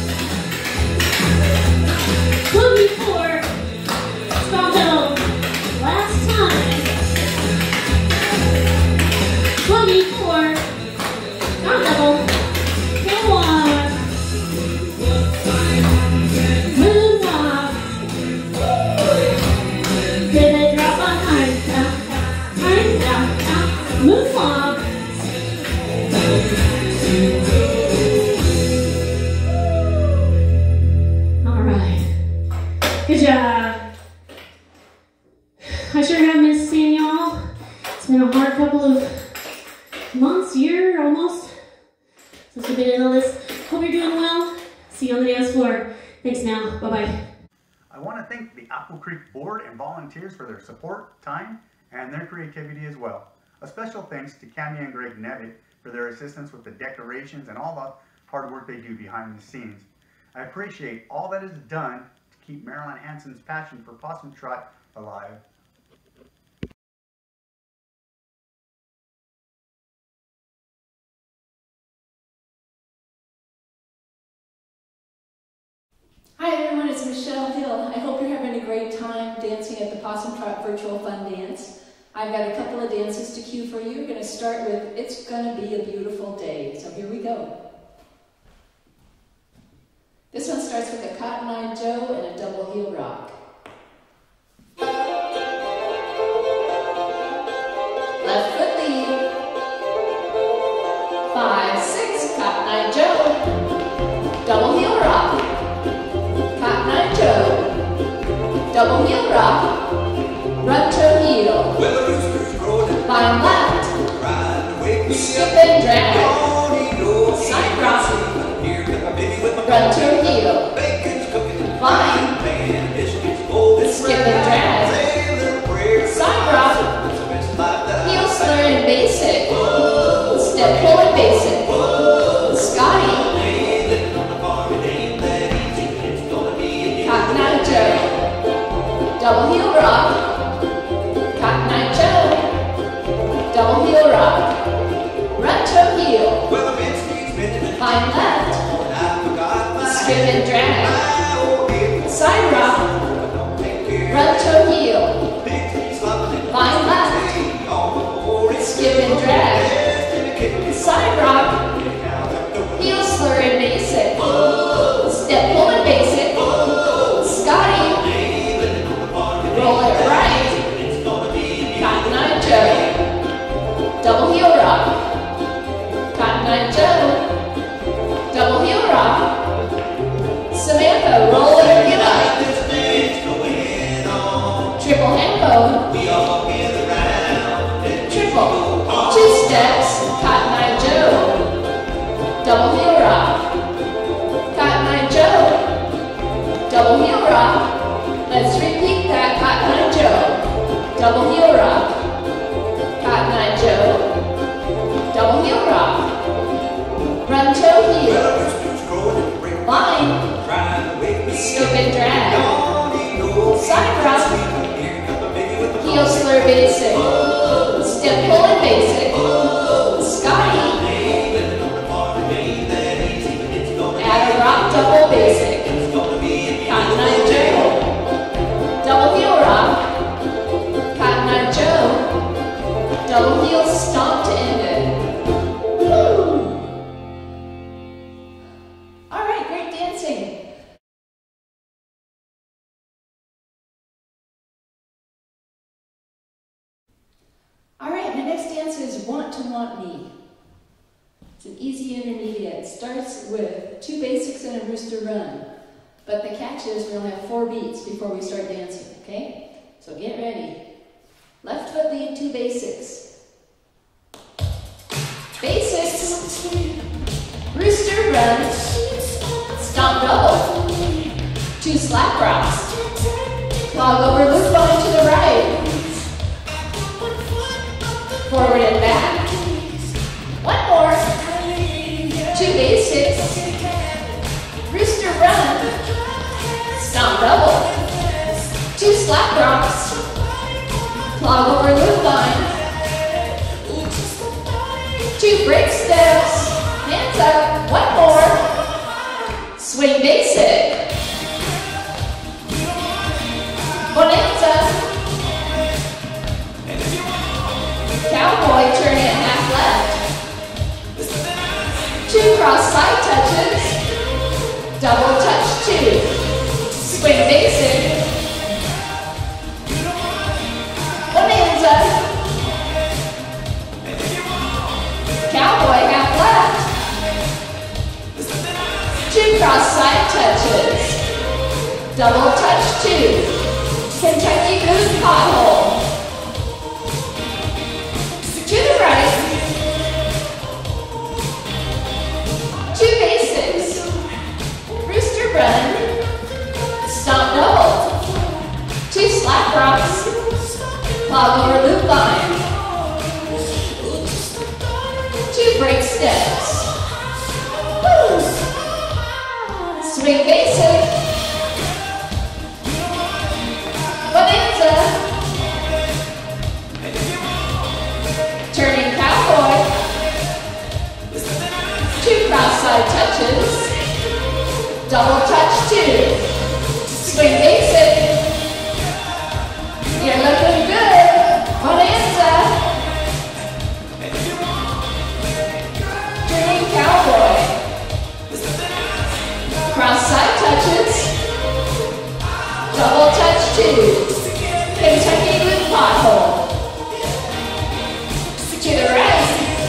Boogie 4. Stop double. Last time. Boogie 4. Stop double. Come on. Moonwalk. Pivot, drop behind. Out. Moonwalk. almost. Since we've been in all this, hope you're doing well. See you on the dance floor. Thanks now. Bye-bye. I want to thank the Apple Creek Board and volunteers for their support, time, and their creativity as well. A special thanks to Cammie and Greg Nevitt for their assistance with the decorations and all the hard work they do behind the scenes. I appreciate all that is done to keep Marilyn Hanson's passion for Possum Trot alive. Hi everyone, it's Michelle Hill. I hope you're having a great time dancing at the Possum Trot Virtual Fun Dance. I've got a couple of dances to cue for you. We're going to start with It's Gonna Be a Beautiful Day. So here we go. This one starts with a Cotton Eye Joe and a double heel rock. Left foot lead. 5, 6, Cotton Eye Joe. Double heel rock. Cotton Eye Joe. Double heel rock. Run toe heel. Line left. Skip and drag. Side rock. Run toe heel. Line. Skip and drag. Side rock. Heel slur and basic. Step pull and basic. Scotty. Cotton Eye Joe. Double heel rock. Cotton Eye Joe. Double heel rock. Run toe heel. Line left. Skip and drag. Side rock. Run toe heel. Line left. Skip and drag. Side rock. Heel slur and basic. Step pull and basic. Scotty. Roll it right. Cotton Eye Joe. Double heel rock. Cotton Eye Joe. Double heel rock. Samantha, roll it right. Triple hambo. Triple. 2 steps. Cotton Eye Joe. Double heel rock. Cotton Eye Joe. Double heel rock. Let's repeat that. Cotton Eye Joe. Double heel rock. Cotton Eye Joe. Double heel rock. Run toe heel. Line. Skip and drag. Side rock. Heel slur basic. Step pull and basic. Scotty. Add a rock double basic. Cotton Eye Joe. Double heel rock. Cotton Eye Joe. Double heel stomp to end it. Woo! All right, great dancing. All right, the next dance is Want to Want Me. It's an easy intermediate. It starts with 2 basics and a rooster run. But the catch is we only have 4 beats before we start dancing, okay? So get ready. Left foot lead, 2 basics. Basics. Rooster run. Stomp double. 2 slap rocks. Clog over loop line to the right. Forward and back. 1 more. 2 basics. Rooster run. Stomp double. 2 slap rocks. Clog over loop line. 2 break steps. Hands up. 1 more. Swing basic. Bonanza. Cowboy, turn it half left. 2 cross side touches. Double touch 2. Swing basic. Bonanza. Cowboy, half left. 2 cross side touches. Double touch 2. Kentucky Goose pothole. To the right. 2 cross-side touches, double touch 2, swing basic, you're looking good, bonanza, turning cowboy, cross-side touches, double touch 2, Kentucky loop pothole, to the right,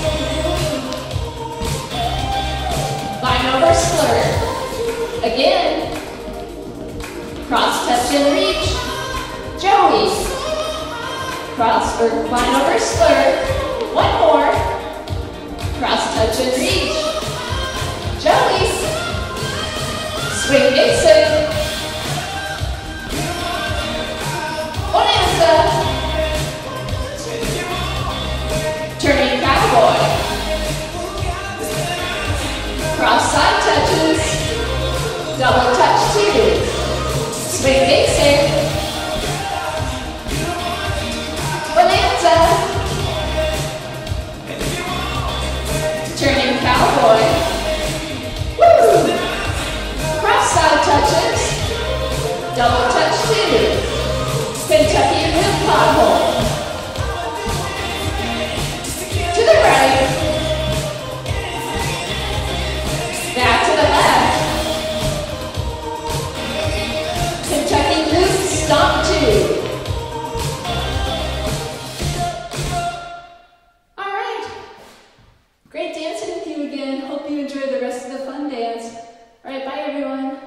vine over slur, again, cross touch and reach, Joey, cross or vine over slur, one more, cross touch and reach, Joey, swing basic, bonanza, turning cowboy, cross side touches, double touch 2, swing basic, bonanza, turning cowboy, woo, cross side touches, double touch 2, Kentucky loop pothole, to the right, back to the left, Kentucky loop stomp 2. All right, great dancing with you again. Hope you enjoyed the rest of the fun dance. All right, bye everyone.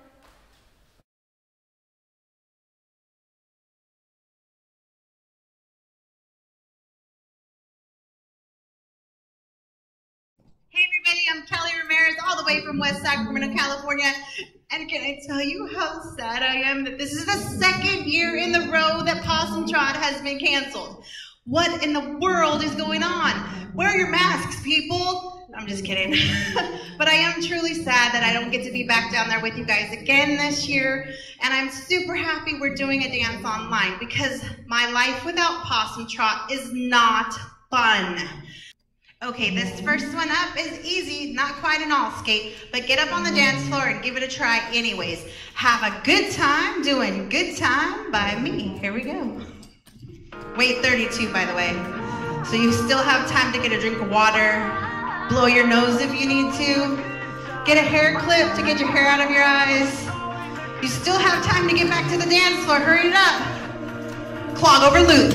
Hey everybody, I'm Kelly Ramirez, all the way from West Sacramento, California. And can I tell you how sad I am that this is the second year in the row that Possum Trot has been canceled. What in the world is going on? Wear your masks, people. I'm just kidding. But I am truly sad that I don't get to be back down there with you guys again this year. And I'm super happy we're doing a dance online because my life without Possum Trot is not fun. Okay, this first one up is easy, not quite an all skate, but get up on the dance floor and give it a try anyways. Have a good time doing Good Time by me. Here we go. Weight 32, by the way. So you still have time to get a drink of water, blow your nose if you need to, get a hair clip to get your hair out of your eyes. You still have time to get back to the dance floor. Hurry it up. Clog over loop.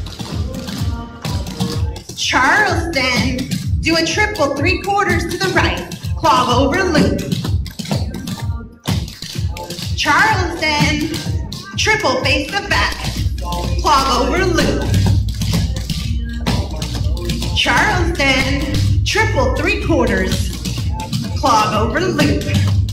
Charleston, do a triple 3/4 to the right, clog over loop. Charleston, triple face the back, clog over loop. Charleston, triple 3/4, clog over loop.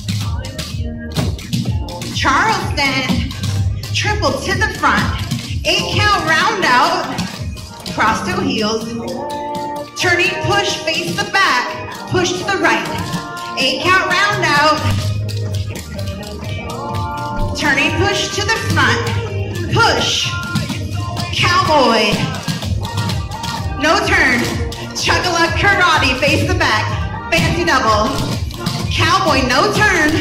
Charleston, triple to the front, 8 count round out, cross toe heels, turning push face the back, push to the right, 8 count round out, turning push to the front, push, cowboy, no turn, chug-a-luck karate face the back, fancy double, cowboy no turn,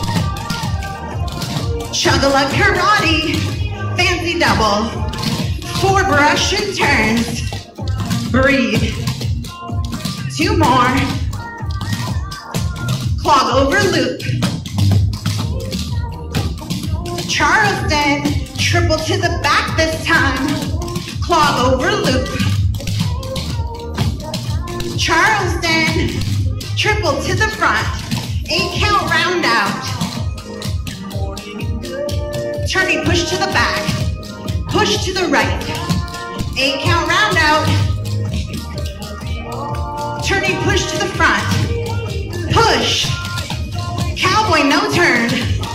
chug-a-luck karate, fancy double, 4 brush and turns, breathe, 2 more, clog over loop, Charleston, triple to the back this time, clog over loop, Charleston, triple to the front, 8 count round out, turning push to the back, push to the right, 8 count round out, turning push to the front, push, cowboy no turn,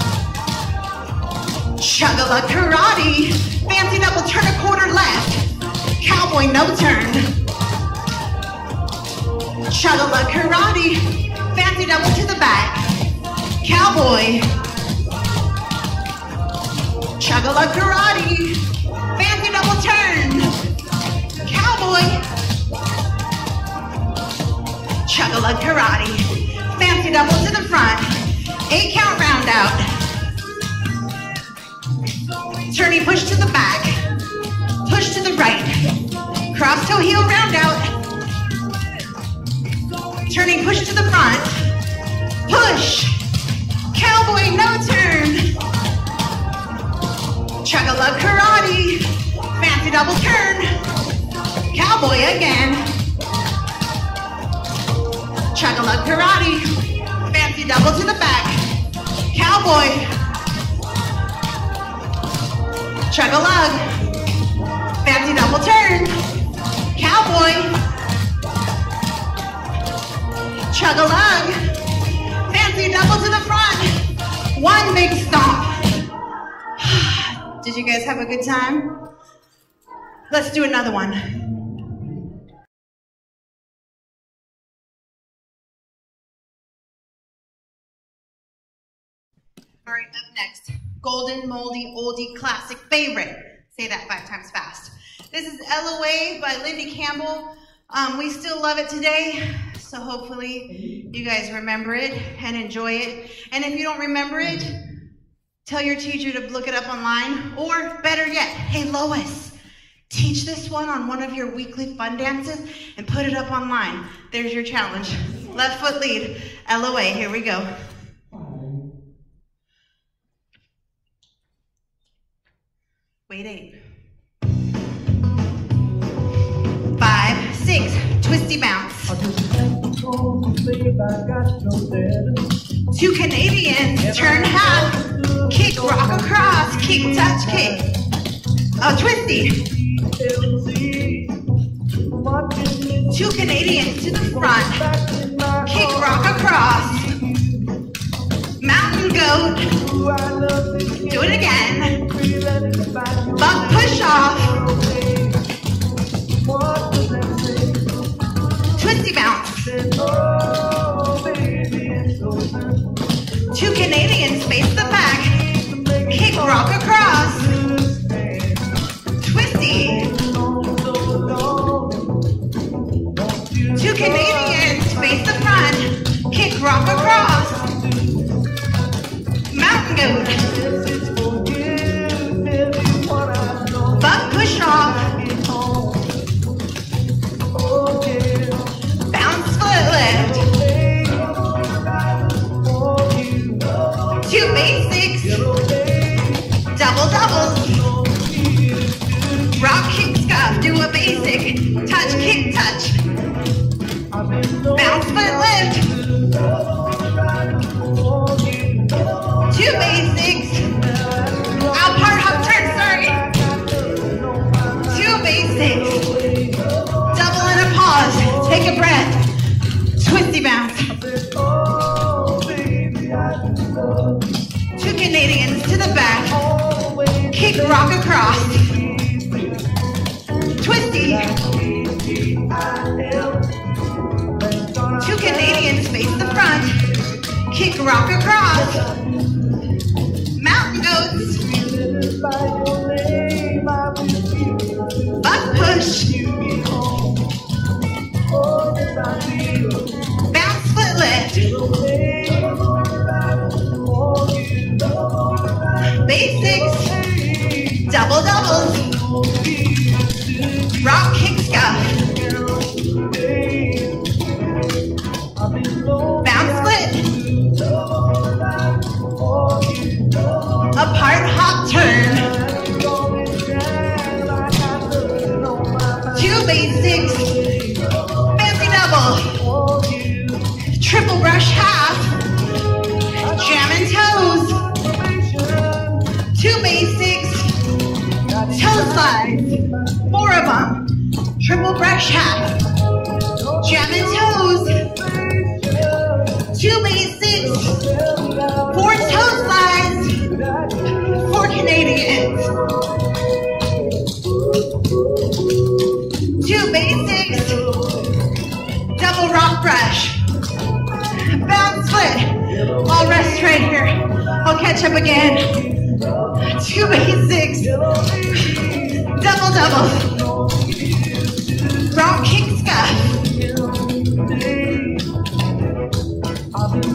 chug-a-luck karate, fancy double turn a quarter left, cowboy no turn, chug-a-luck karate, fancy double to the back, cowboy, chug-a-luck karate, fancy double turn, cowboy, chug-a-luck karate, fancy double to the front, 8 count round out, turning push to the back, push to the right, cross toe heel round out, turning push to the front, push, cowboy no turn, chug-a-lug karate, fancy double turn, cowboy again, chug-a-lug karate, fancy double to the back, cowboy, chug-a-lug, fancy double turn, cowboy, chug-a-lug, fancy double to the front, 1 big stomp. Did you guys have a good time? Let's do another one. All right, up next, golden, moldy, oldie, classic favorite. Say that 5 times fast. This is LOA by Lindy Campbell. We still love it today, so hopefully you guys remember it and enjoy it. And if you don't remember it, tell your teacher to look it up online, or better yet, hey Lois, teach this one on one of your weekly fun dances and put it up online. There's your challenge. Left foot lead, LOA, here we go. Wait 8. 5, 6, twisty bounce. 2 Canadians, turn half, kick, rock across, kick, touch, kick. Twisty. 2 Canadians to the front, kick, rock across. Mountain goat, do it again. Buck push off. Twisty bounce. 2 Canadians face the back, kick, rock across. Twisty. 2 Canadians face the front, kick, rock across. Mountain goat. Buck push off. Bounce foot lift. 2 basics. Double doubles. Rock, kick, scuff. Do a basic. Touch, kick, touch. Bounce foot lift. 2 basics. Out part hop turn, sorry. 2 basics. Double and a pause. Take a breath. Twisty bounce. 2 Canadians to the back. Kick, rock across. Twisty. 2 Canadians face the front. Kick, rock across. Mountain goats. Buck push. Bounce foot lift. Basics. Double doubles. Rock, kick, scuff. Bounce split. Apart hop turn. 2 basics. Fancy double. Triple brush half. Jamming toes. 2 basics. Toe slides. 4 of them. Triple brush half. Jamming toes. 2 basics. 4 toe slides. 4 Canadians. 2 basics. Double rock brush. Bounce foot. I'll rest right here. I'll catch up again. 2 basics. Double double. Rock, kick, scuff.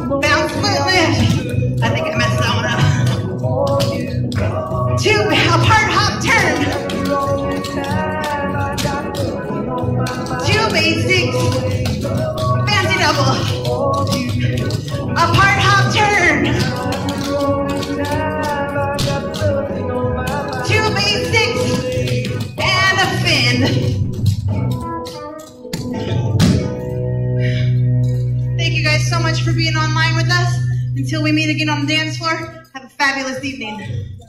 guys so much for being online with us. Until we meet again on the dance floor, have a fabulous evening.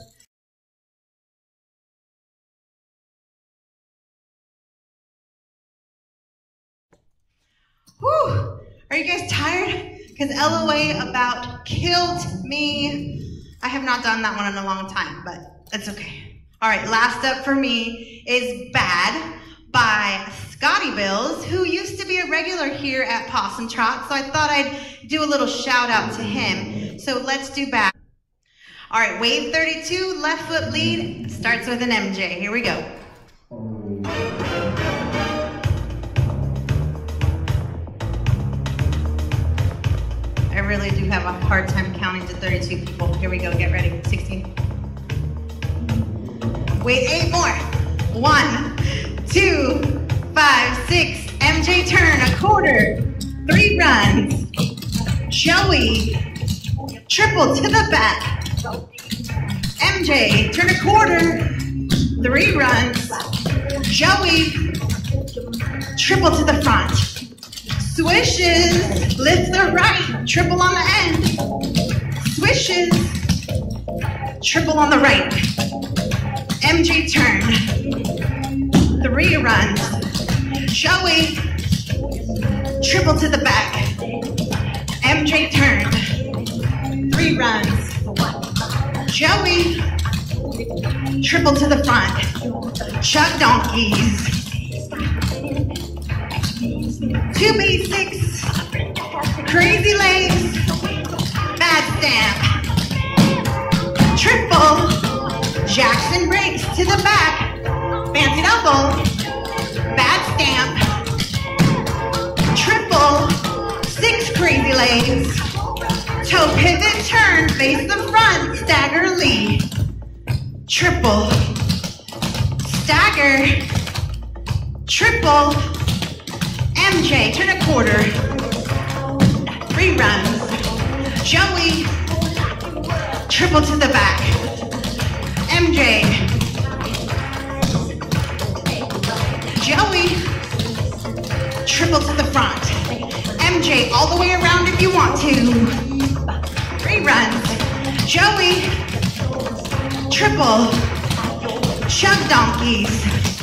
Whew. Are you guys tired? Because LOA about killed me. I have not done that one in a long time, but that's okay. All right, last up for me is Bad by Scotty Bills, who used to be a regular here at Possum Trot, so I thought I'd do a little shout out to him. So let's do Bad. All right, wave 32, left foot lead, starts with an MJ. Here we go. I really do have a hard time counting to 32 people. Here we go, get ready, 16. Wait, 8 more. 1, 2, 5, 6, MJ turn, a quarter, 3 runs. Joey, triple to the back. MJ, turn a quarter, 3 runs. Joey, triple to the front. Swishes, lift the right, triple on the end. Swishes, triple on the right. MJ turn, 3 runs. Joey, triple to the back. MJ turn, 3 runs. Joey, triple to the front. Chuck donkeys. 2B6, crazy legs, bad stamp, triple, Jackson breaks to the back, fancy double, bad stamp, triple, 6 crazy legs, toe pivot turn, face the front, stagger lead, triple, stagger, triple, MJ, turn a quarter, 3 runs. Joey, triple to the back. MJ, Joey, triple to the front. MJ, all the way around if you want to. 3 runs. Joey, triple, chug donkeys.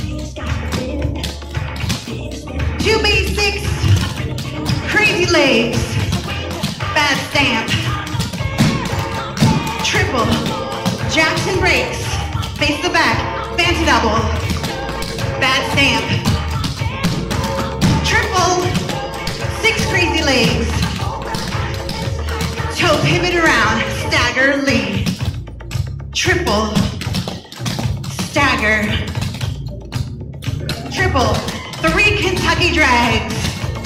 2B6, crazy legs, bad stamp, triple, Jackson breaks, face the back, fancy double, bad stamp, triple, 6 crazy legs, toe pivot around, stagger lead, triple, stagger, triple, 3 Kentucky drags.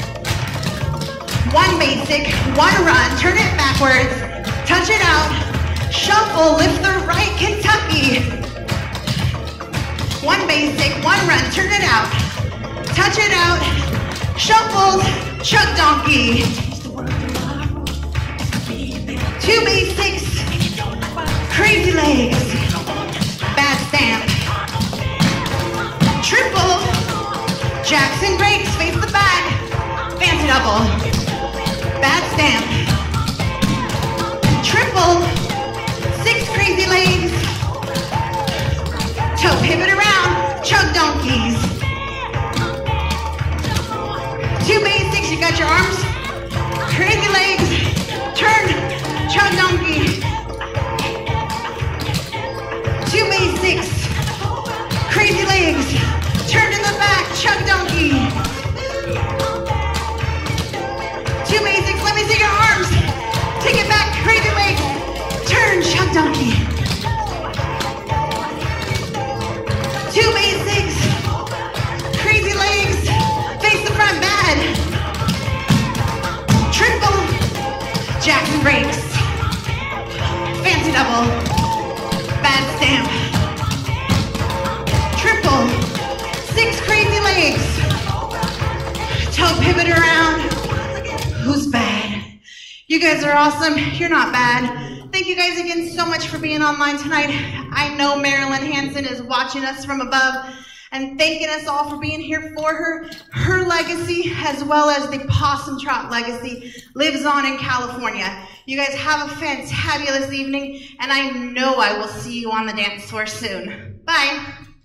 1 basic, 1 run, turn it backwards, touch it out, shuffle, lift the right Kentucky. 1 basic, 1 run, turn it out, touch it out, shuffle, chug donkey. 2 basics, crazy legs, bad stamp, triple, Jackson breaks, face the back, fancy double, bad stamp, triple, 6 crazy legs, toe pivot around, chug donkeys, 2 basics, you got your arms, crazy legs, turn, chug donkey, 2 basics, crazy legs, turn to the back, chug donkey. 2 basics, let me see your arms. Take it back, crazy legs, turn, chug donkey. 2 basics, crazy legs, face the front, bad. Triple, Jackson breaks, fancy double, bad stamp. Triple, 6 crazy legs, toe pivot around, who's bad? You guys are awesome, you're not bad. Thank you guys again so much for being online tonight. I know Marilyn Hanson is watching us from above. and thanking us all for being here for her. Her legacy, as well as the Possum Trot legacy, lives on in California. You guys have a fantabulous evening, and I know I will see you on the dance floor soon. Bye.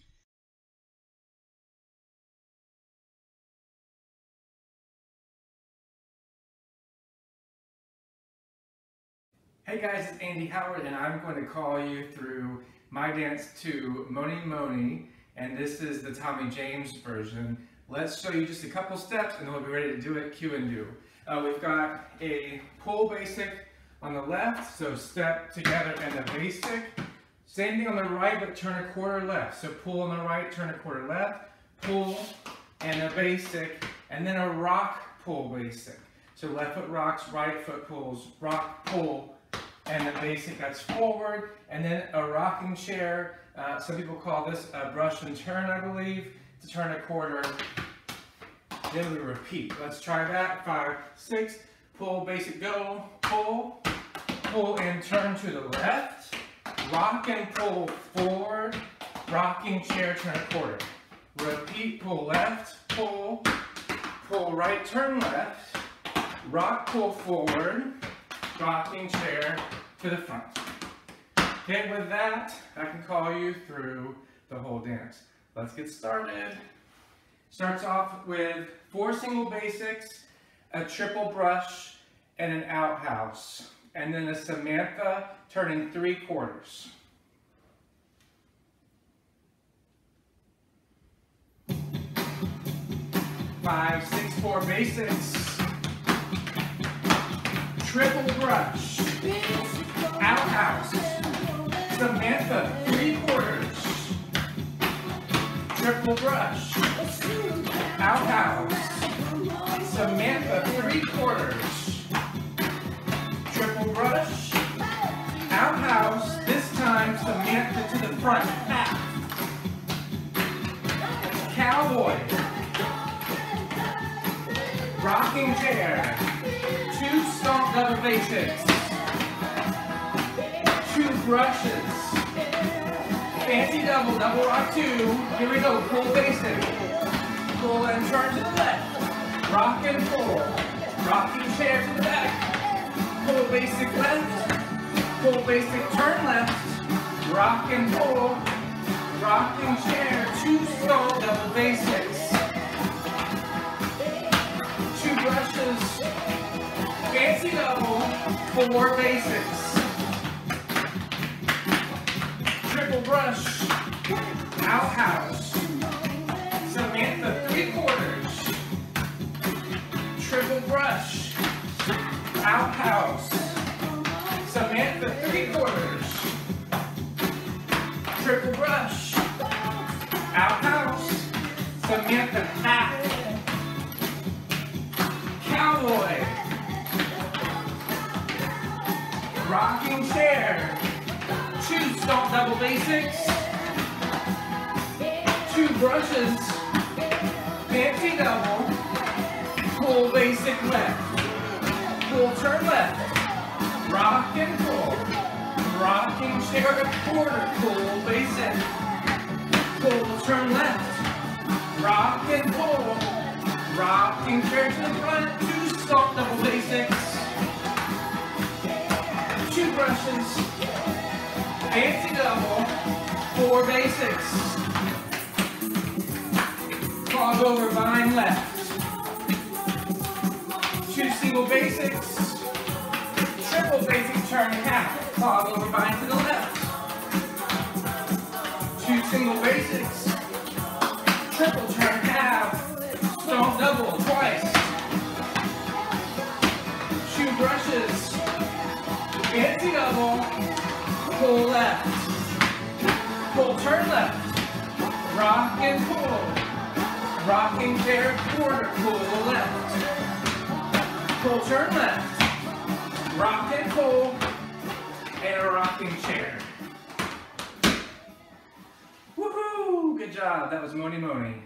Hey guys, it's Andy Howard, and I'm going to call you through my dance to Moni Moni, and this is the Tommy James version. Let's show you just a couple steps and then we'll be ready to do it, cue and do. We've got a pull basic on the left, so step together and a basic. Same thing on the right, but turn a quarter left. So pull on the right, turn a quarter left, pull, and a basic, and then a rock pull basic. So left foot rocks, right foot pulls, rock, pull, and the basic, that's forward, and then a rocking chair. Some people call this a brush and turn, I believe, to turn a quarter. Then we repeat. Let's try that. 5, 6, pull, basic, go, pull, pull and turn to the left, rock and pull forward, rocking chair, turn a quarter. Repeat, pull left, pull right, turn left, rock, pull forward, rocking chair to the front. Okay, with that, I can call you through the whole dance. Let's get started. Starts off with 4 single basics, a triple brush, and an outhouse. And then a Samantha turning 3 quarters. 5, 6, 4 basics. Triple brush, outhouse, Samantha, 3 quarters, triple brush, outhouse, Samantha, 3 quarters, triple brush, outhouse, this time Samantha to the front, half, cowboy, rocking chair, 2 stomp double basics, 2 brushes, fancy double, double rock 2, here we go, pull basic, pull and turn to the left, rock and pull, rocking chair to the back, pull basic left, pull basic turn left, rock and pull, rocking chair, 2 stomp double basics, 2 brushes, fancy double, 4 basics, triple brush, outhouse, Samantha, 3 quarters, triple brush, outhouse, Samantha, 3 quarters, triple brush, outhouse, Samantha, half, cowboy, rocking chair, 2 stomp double basics, 2 brushes, fancy double, pull basic left, pull turn left, rock and pull, rocking chair a quarter, pull basic, pull turn left, rock and pull, rocking chair to the front, 2 stomp double basics, 2 brushes, fancy double, 4 basics, clog over vine left, 2 single basics, triple basic turn half, clog over vine to the left, 2 single basics, triple turn half, stomp double twice, 2 brushes, fancy double, pull left, pull turn left, rock and pull, rocking chair quarter, pull left, pull turn left, rock and pull, and a rocking chair. Woohoo! Good job, that was Moni Moni.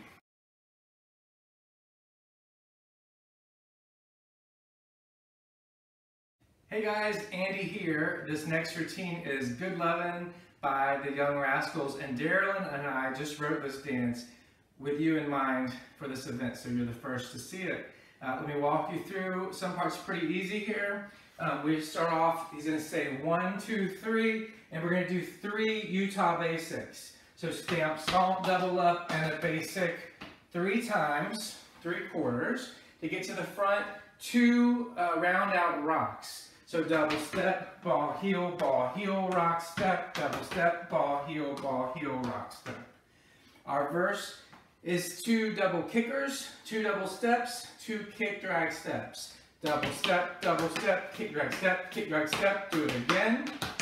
Hey guys, Andy here. This next routine is Good Lovin' by the Young Rascals, and Darylyn and I just wrote this dance with you in mind for this event, so you're the first to see it. Let me walk you through. Some parts pretty easy here. We start off, he's going to say 1, 2, 3, and we're going to do 3 Utah basics. So stamp, stomp, double up, and a basic 3 times, 3/4. To get to the front, 2 round out rocks. So double step, ball, heel, rock, step, double step, ball, heel, rock, step. Our verse is 2 double kickers, 2 double steps, 2 kick, drag steps. Double step, kick, drag, step, do it again.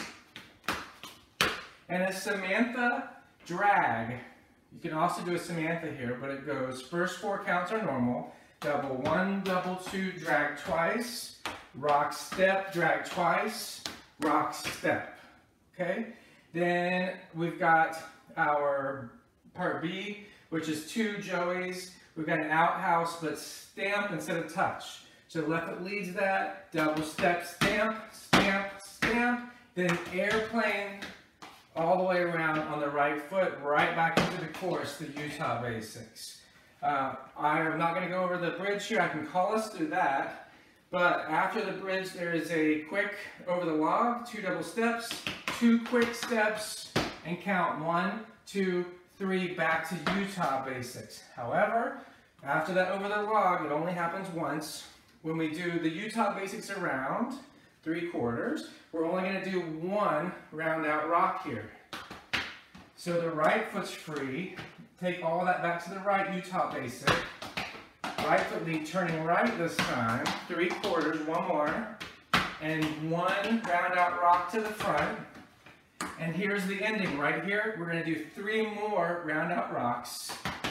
And a Samantha drag. You can also do a Samantha here, but it goes, first 4 counts are normal. Double 1, double 2, drag twice, rock, step, drag twice, rock, step. Okay? Then we've got our part B, which is 2 joeys. We've got an outhouse, but stamp instead of touch. So left foot leads that, double step, stamp, stamp, stamp, then airplane all the way around on the right foot, right back into the course, the Utah basics. I am not going to go over the bridge here. I can call us through that. But after the bridge, there is a quick over the log, 2 double steps, 2 quick steps, and count 1, 2, 3, back to Utah basics. However, after that over the log, it only happens once. When we do the Utah basics around 3/4, we're only going to do 1 round out rock here. So the right foot's free. Take all that back to the right, Utah basic. Right foot lead turning right this time, 3/4, 1 more. And 1 round out rock to the front. And here's the ending right here. We're going to do 3 more round out rocks.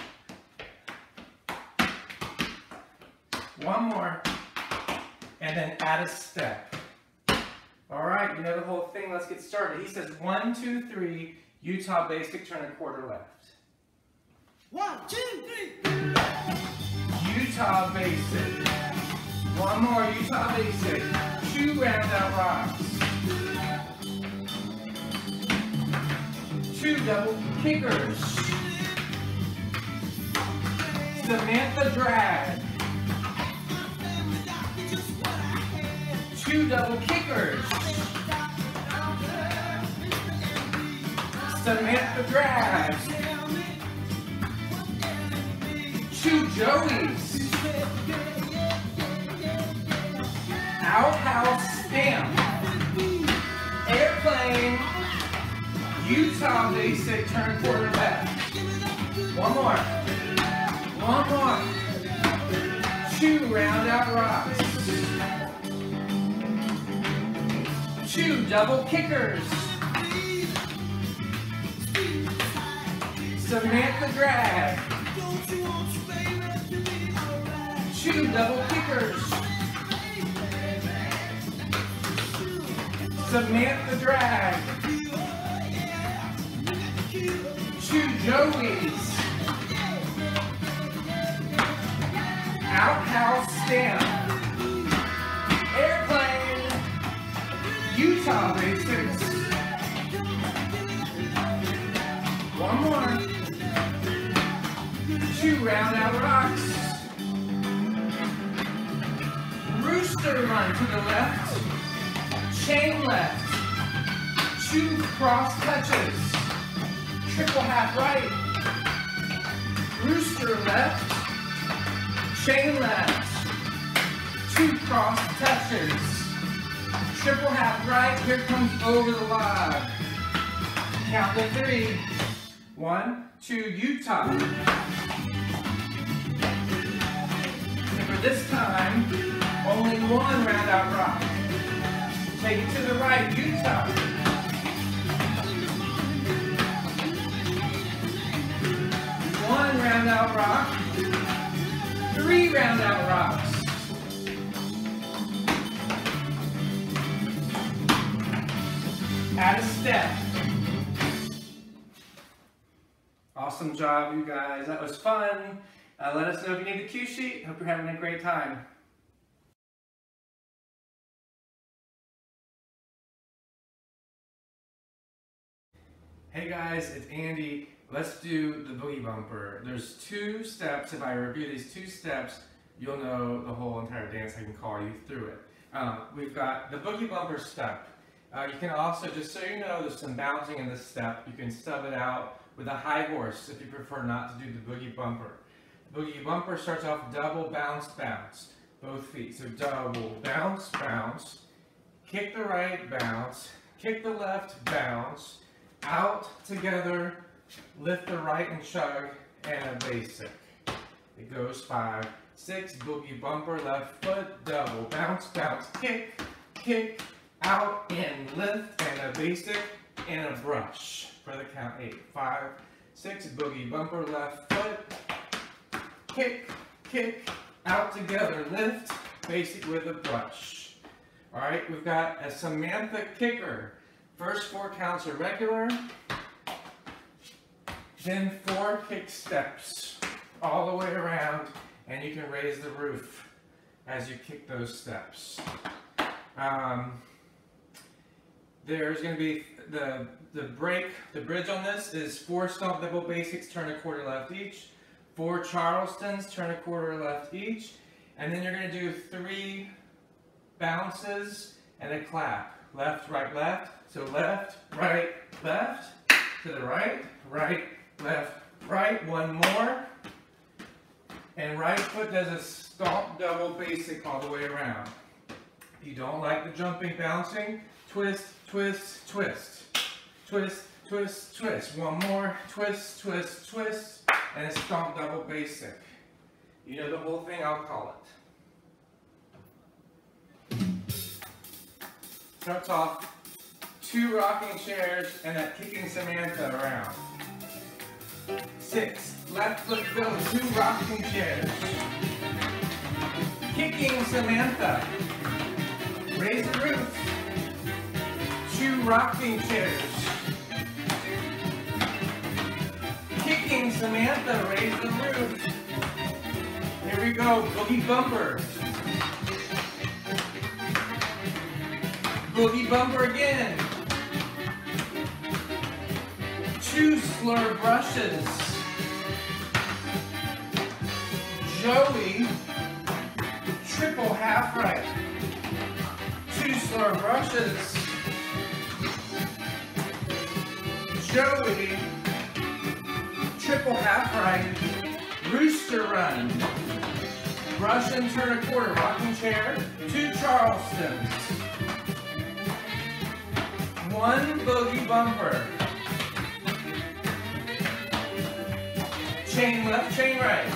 1 more. And then add a step. All right, you know the whole thing. Let's get started. He says 1, 2, 3, Utah basic, turn 1/4 left. 1, 2, 3. Utah basic. 1 more Utah basic. 2 round out rocks. 2 double kickers. Samantha drag. 2 double kickers. Samantha drag. 2 joeys. Outhouse stamp. Airplane. Utah basic, turn 1/4 left. 1 more. 1 more. 2 round out rocks. 2 double kickers. Samantha drag. 2 double kickers. Samantha drag. 2 joeys. Outhouse stamp. Airplane. Utah basics. 1 more. 2 round out rocks. Rooster run to the left. Chain left. 2 cross touches. Triple half right. Rooster left. Chain left. 2 cross touches. Triple half right. Here comes over the log. Count to 3. 1, 2, Utah. And for this time, only 1 round out rock. Take it to the right, Utah. 1 round out rock. 3 round out rocks. Add a step. Awesome job, you guys. That was fun. Let us know if you need the cue sheet. Hope you're having a great time. Hey guys, it's Andy. Let's do the boogie bumper. There's 2 steps. If I review these 2 steps, you'll know the whole entire dance. I can call you through it. We've got the boogie bumper step. You can also, just so you know, there's some bouncing in this step. You can sub it out with a high horse if you prefer not to do the boogie bumper. The boogie bumper starts off double bounce, bounce, both feet. So double bounce, bounce, kick the right, bounce, kick the left, bounce, out together, lift the right and chug, and a basic. It goes 5, 6, boogie bumper, left foot, double bounce, bounce, kick, kick, out and lift, and a basic, and a brush for the count 8. 5, 6, boogie bumper, left foot, kick, kick, out together, lift, basic with a brush. All right, we've got a Samantha kicker. First 4 counts are regular, then 4 kick steps all the way around, and you can raise the roof as you kick those steps. There's going to be the bridge on this is 4 stomp double basics, turn a quarter left each, 4 Charlestons, turn a quarter left each, and then you're going to do 3 bounces and a clap. Left, right, left. So left, right, left, to the right, right, left, right. 1 more. And right foot does a stomp double basic all the way around. If you don't like the jumping, bouncing, twist, twist, twist. Twist, twist, twist. 1 more. Twist, twist, twist. And a stomp double basic. You know the whole thing, I'll call it. Starts off 2 rocking chairs and that kicking Samantha around. 6, left foot goes, 2 rocking chairs. Kicking Samantha. Raise the roof. 2 rocking chairs. Kicking Samantha, raise the roof. Here we go, boogie bumper. Boogie bumper again. 2 slur brushes. Joey, triple half right. 2 slur brushes. Joey, triple half right. Rooster run. Brush and turn a quarter, rocking chair. 2 Charlestons. 1 boogie bumper. Chain left, chain right.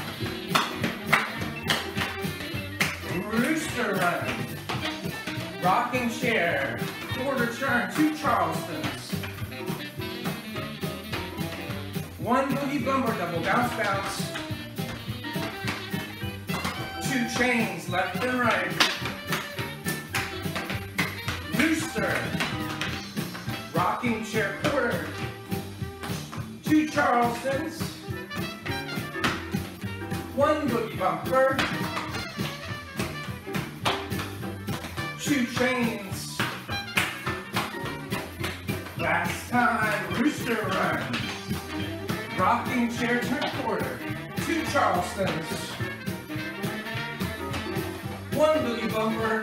Rooster run. Rocking chair. Quarter turn, 2 Charlestons. 1 boogie bumper, double bounce, bounce. 2 chains, left and right. Rooster. Rocking chair quarter. 2 Charlestons. 1 boogie bumper. 2 chains. Last time, rooster run. Rocking chair turn quarter. 2 Charlestons. 1 boogie bumper.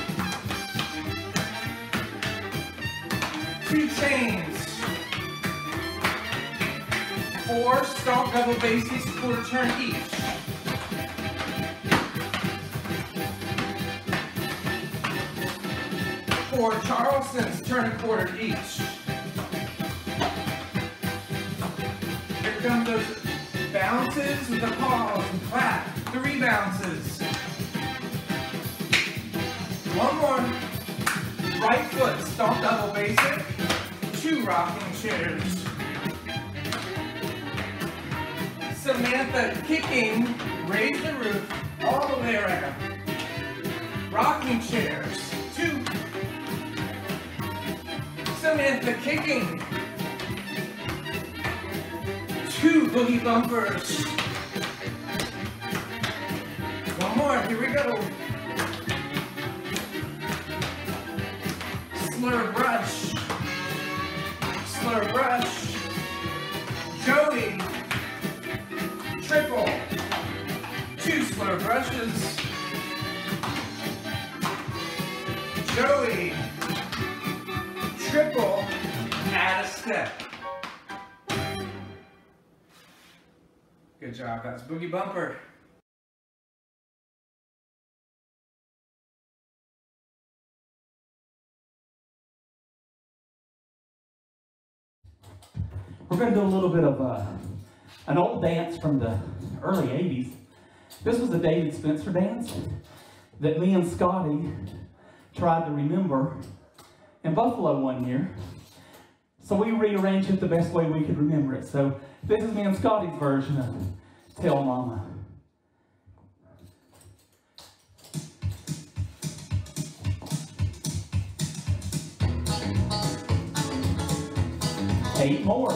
2 chains. 4 stomp double basics, quarter turn each. 4 Charlestons, turn a quarter each. Here come those bounces with the pause and clap. 3 bounces. 1 more. Right foot, stomp double basic. 2 rocking chairs. Samantha kicking, raise the roof all the way around. Rocking chairs. 2. Samantha kicking. 2 boogie bumpers. 1 more, here we go. Slur brush. Slur brush. slow brushes. Joey, triple, add a step. Good job, that's Boogie Bumper. We're going to do a little bit of an old dance from the early 80s. This was a David Spencer dance that me and Scotty tried to remember in Buffalo one year. So we rearranged it the best way we could remember it. So this is me and Scotty's version of Tell Mama. 8 more.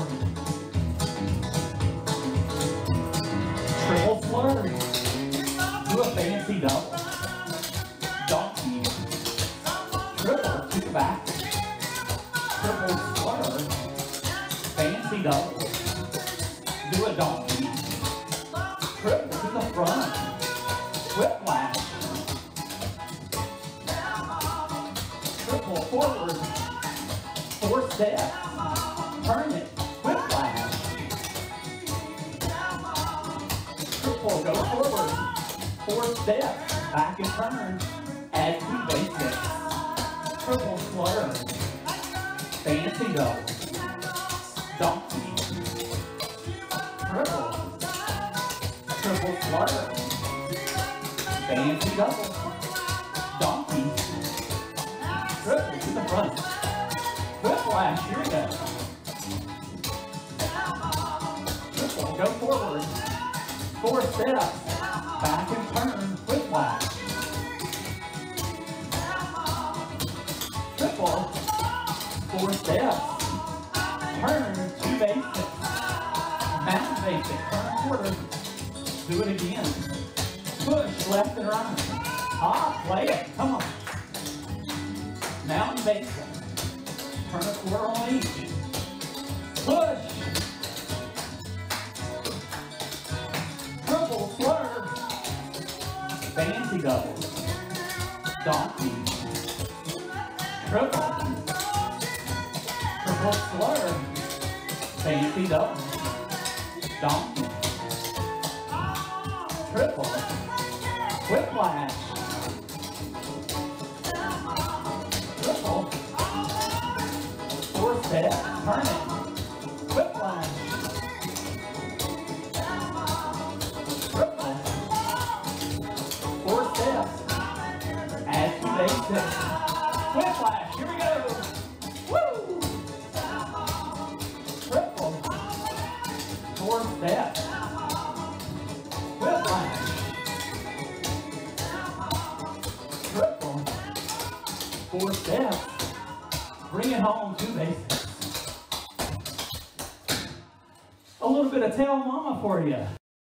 Triple flurry. Do a fancy double. Donkey. Triple to the back. Triple flurry. Fancy double. Do a donkey. Triple to the front. Whiplash. Triple forward. 4 steps. Turn it, whiplash. Triple, go forward. 4 steps, back and turn. Add 2 basics. Triple flutter. Fancy double. Donkey. Triple. Triple flutter. Fancy double. Donkey. Triple to the front. Whiplash, here we go. Go forward, 4 steps, back and turn, whiplash. Triple, 4 steps, turn, 2 basics, mountain basic, turn quarter, do it again. Push left and right, play it, come on. Mountain basic, turn a quarter on each, push. Flutter, fancy double, donkey, triple, triple flutter, fancy double, donkey, triple, whiplash, triple, 4 steps, turn it, whiplash. 4 steps. Add 2 basics. Whiplash. Here we go. Woo! Triple. 4 steps. Whiplash. Triple. 4 steps. Bring it home. 2 basics. A little bit of Tell Mama for you.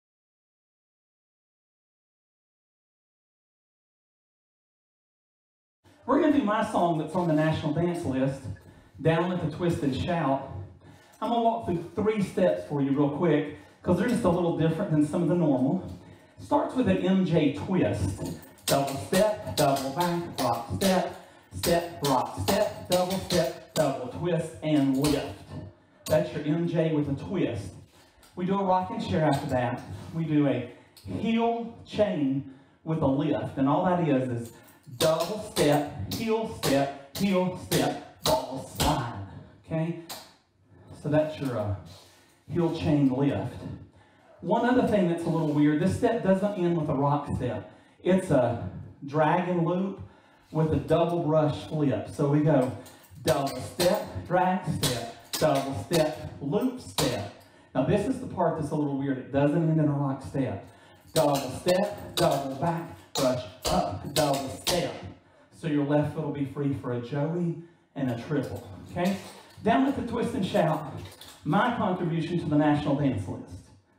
We're going to do my song that's on the national dance list, Down with the Twist and Shout. I'm going to walk through 3 steps for you real quick, because they're just a little different than some of the normal. Starts with an MJ twist. Double step, double back, rock step, step, rock step, double twist, and lift. That's your MJ with a twist. We do a rock and share after that. We do a heel chain with a lift, and all that is double step, heel step, ball slide, okay? So that's your heel chain lift. One other thing that's a little weird, this step doesn't end with a rock step. It's a dragon loop with a double brush flip. So we go double step, drag step, double step, loop step. Now this is the part that's a little weird. It doesn't end in a rock step. Double step, double back, brush up, double step. So your left foot will be free for a Joey and a triple, okay? Down with the twist and shout, my contribution to the national dance list.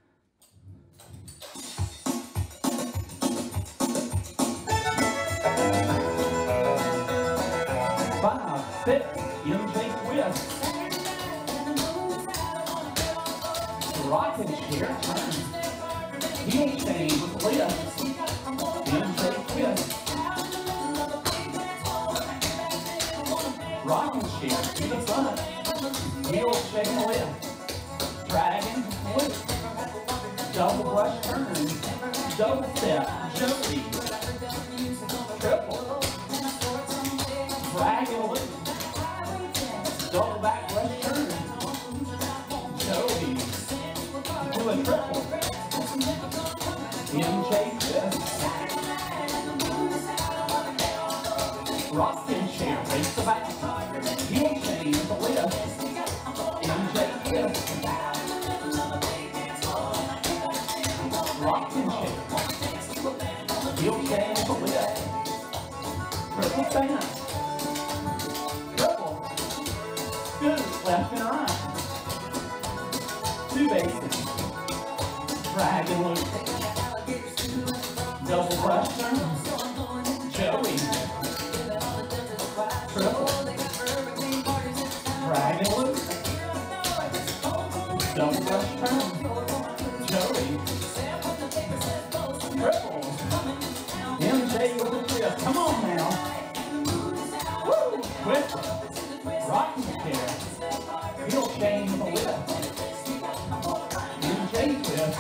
Five, six, MJ twist. Rock and share, turn. Heel chain with lift. Rocking chair to the front. Heel shake lift. Dragon lift. Double brush turn. Double step. Josie. Triple. Dragon lift. Double back brush turn. Josie. Do a triple. MJ twist. Rocking chair, face the back. Heel chain with the lift. MJ twist. Rocking chair. Heel chain with the lift. Triple stand. Triple. Good, left and right. Two bases. Dragon loop. Double brush turn. Joey. Triple. Dragon loop. Double brush turn. Joey. Triple. MJ with the twist. Come on now. Woo! Twist. Rocking chair. Heel chain with the lift. MJ twist.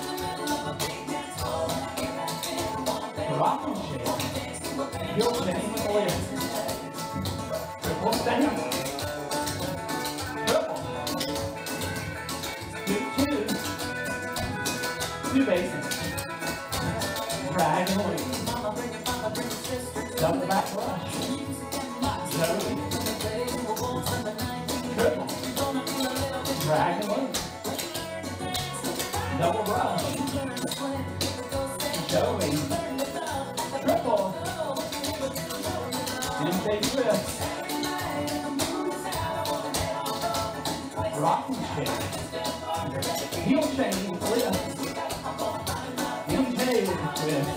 Rocking chair. Heel chain with the lift. Triple stand. Triple. Scoop two. Two bases. Dragon loop. Double back brush. Joey. Triple. Dragon loop. Double brush. Joey. Triple. MJ twist. Rocking chair. Heel chain lift. MJ twist.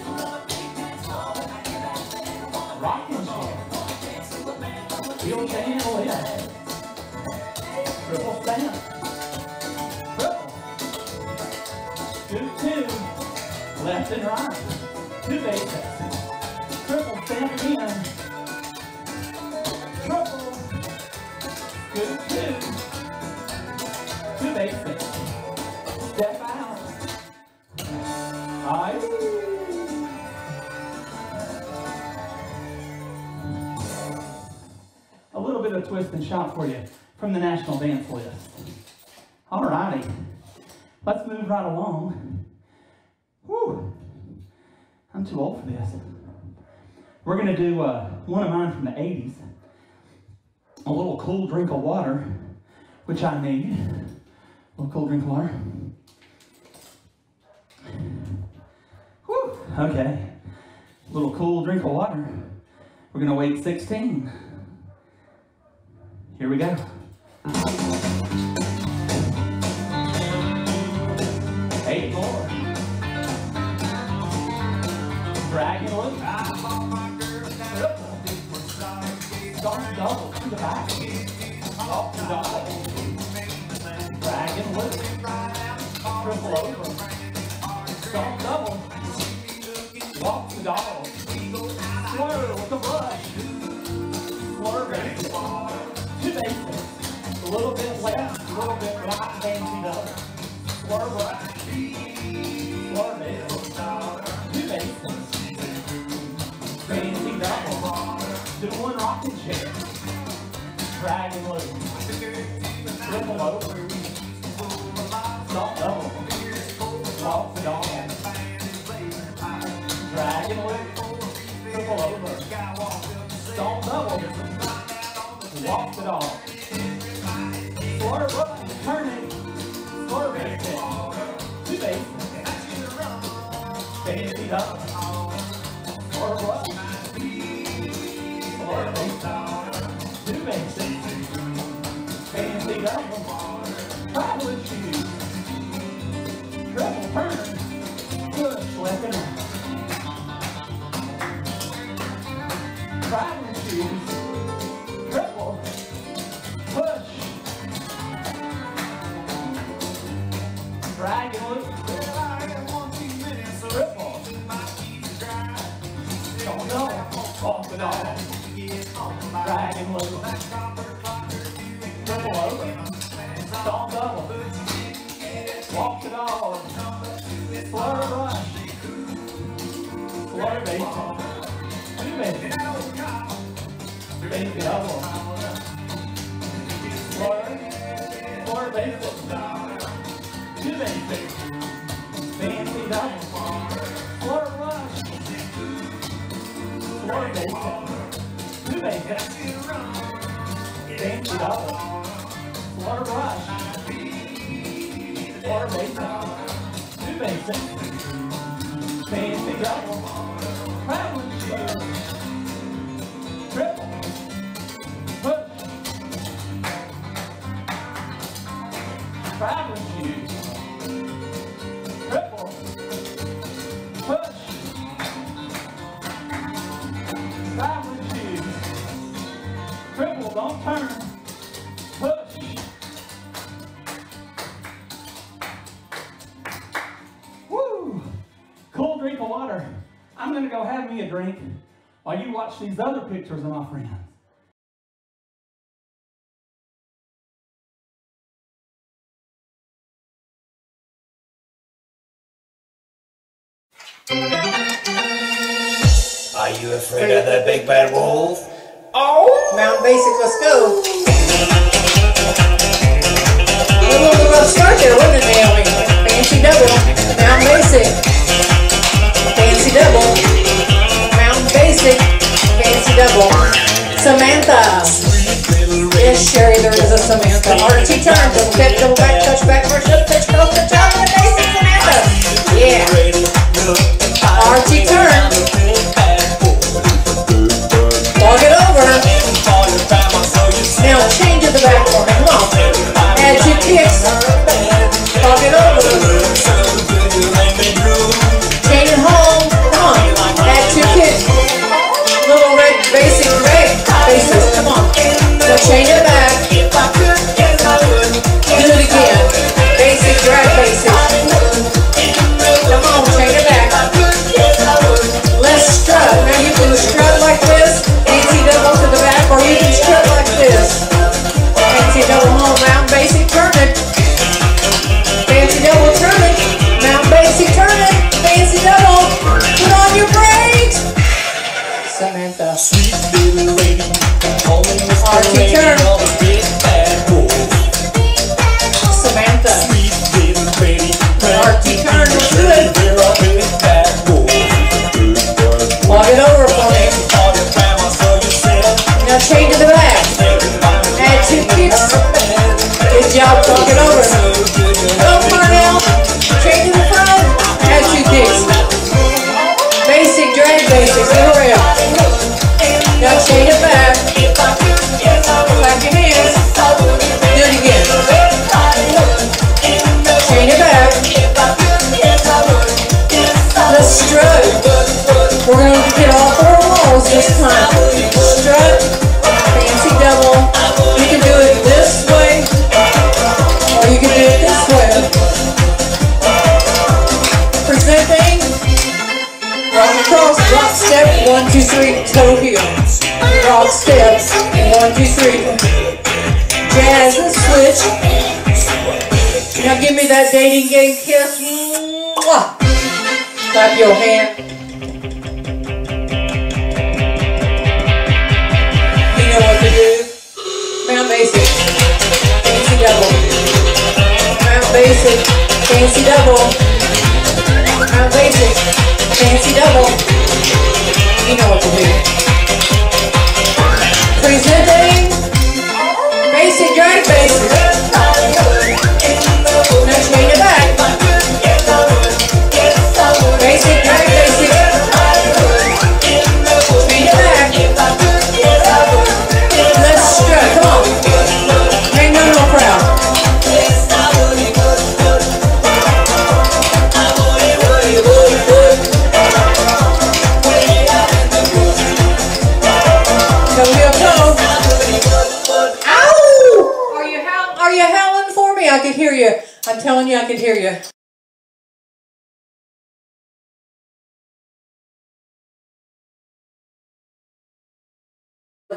Rocking chair. Heel chain lift. Triple stand. Triple. Scoop two. Left and right. Two bases. Triple stand in. Triple. Scoop two. Two bases. Step out. Aye. A little bit of twist and shout for you from the national dance list. Alrighty. Let's move right along. Whew. I'm too old for this. We're going to do one of mine from the 80s. A little cool drink of water, which I need. A little cool drink of water. Whew. Okay. A little cool drink of water. We're going to wait 16. Here we go. 8 more. Dragon loop. Start double to the back. Up to double. Dragon loop. Triple over. Start double. Walk to double. Slur with the brush. Slur base. Two bases. A little bit left, a little bit right, fancy double. Slur brush. Slur base. Two bases. Fancy double. Doing rocking chair. Dragon loop. Triple over. Stop double. Walk the dog. Dragon loop. Triple over. Stop double. Walk the dog. Slur brush. Turning. Slur base. Two bases. Fancy double. Slur brush. Two bases. Fancy double. Traveling shoes. Triple turn. Push left and right. Traveling shoes. Triple. Push. Dragon loop. Triple. Drag him loose. Triple over. Stall double. Walk the dog. Flutter rush. Flutter basic. Two basic. Basic double. Flutter. Flutter basic. Two basic. Fancy double. Flutter rush. Flutter basic. Two basic. Fancy double. Flutter rush. Flutter basic. Two basic. Fancy double. Traveling shoe. Triple. Push. Traveling shoes. Triple. Push. Traveling shoes. Triple, don't turn. Push. Woo! Cool drink of water. I'm going to go have me a drink while you watch these other pictures of my friends. Are you afraid of the big bad wolf? Oh! Mount Basic, let's go. A little rough start there, wasn't it, Naomi? Fancy double. Mount Basic. Fancy double. Mount Basic. Fancy double. Samantha. Yes, Sherry, there is a Samantha. RT turn. Double tap, double back, touch back, first up, touch, cross, touch, out, and basic Samantha. Yeah. RT turn. Walk it over. Now change to the back for me. Come on. Add two kicks. Walk it over. Chain it home. Come on. Add two kicks. Little red basic drag. Basics. Come on. Now chain it back. Do it again. Basic drag basic. Come on. Chain it back. Let's strut. Now you can strut like this. Fancy double to the back, or you can strut like this. Fancy double home, Mount Basic, turn it. Fancy double, turn it. Mount Basic, turn it. Fancy double. Put on your brakes. Samantha. Sweet little lady. RT turn. Samantha. Sweet little lady. RT turn. Let's do it. Walk it over for me. Now change to the back. Add two kicks. Good job, walk it over. Go Parnell. Change to the front. Add two kicks. Basic drag basics. Hurry up. Now change it back. Clap your hands. Do it again. Change it back. Let's strut. We're going to hit all four walls this time. Strut, fancy double. You can do it this way, or you can do it this way. Presenting. Rock across, drop step, 1, 2, 3, toe heel. Drop steps, 1, 2, 3. Jazz and switch. Now give me that dating game kiss. Mwah. Clap your hand. You know what to do. Mount Basic. Fancy double. Mount Basic. Fancy double. Mount Basic. Fancy double. You know what to do. Presenting. Basic drag basic. Now chain it back. Basic drag basic. Chain it back. Let's strut. Come on. Hang on real proud. Toe heel toe. Ow! Are you howling for me? I could hear you. I'm telling you, I could hear you.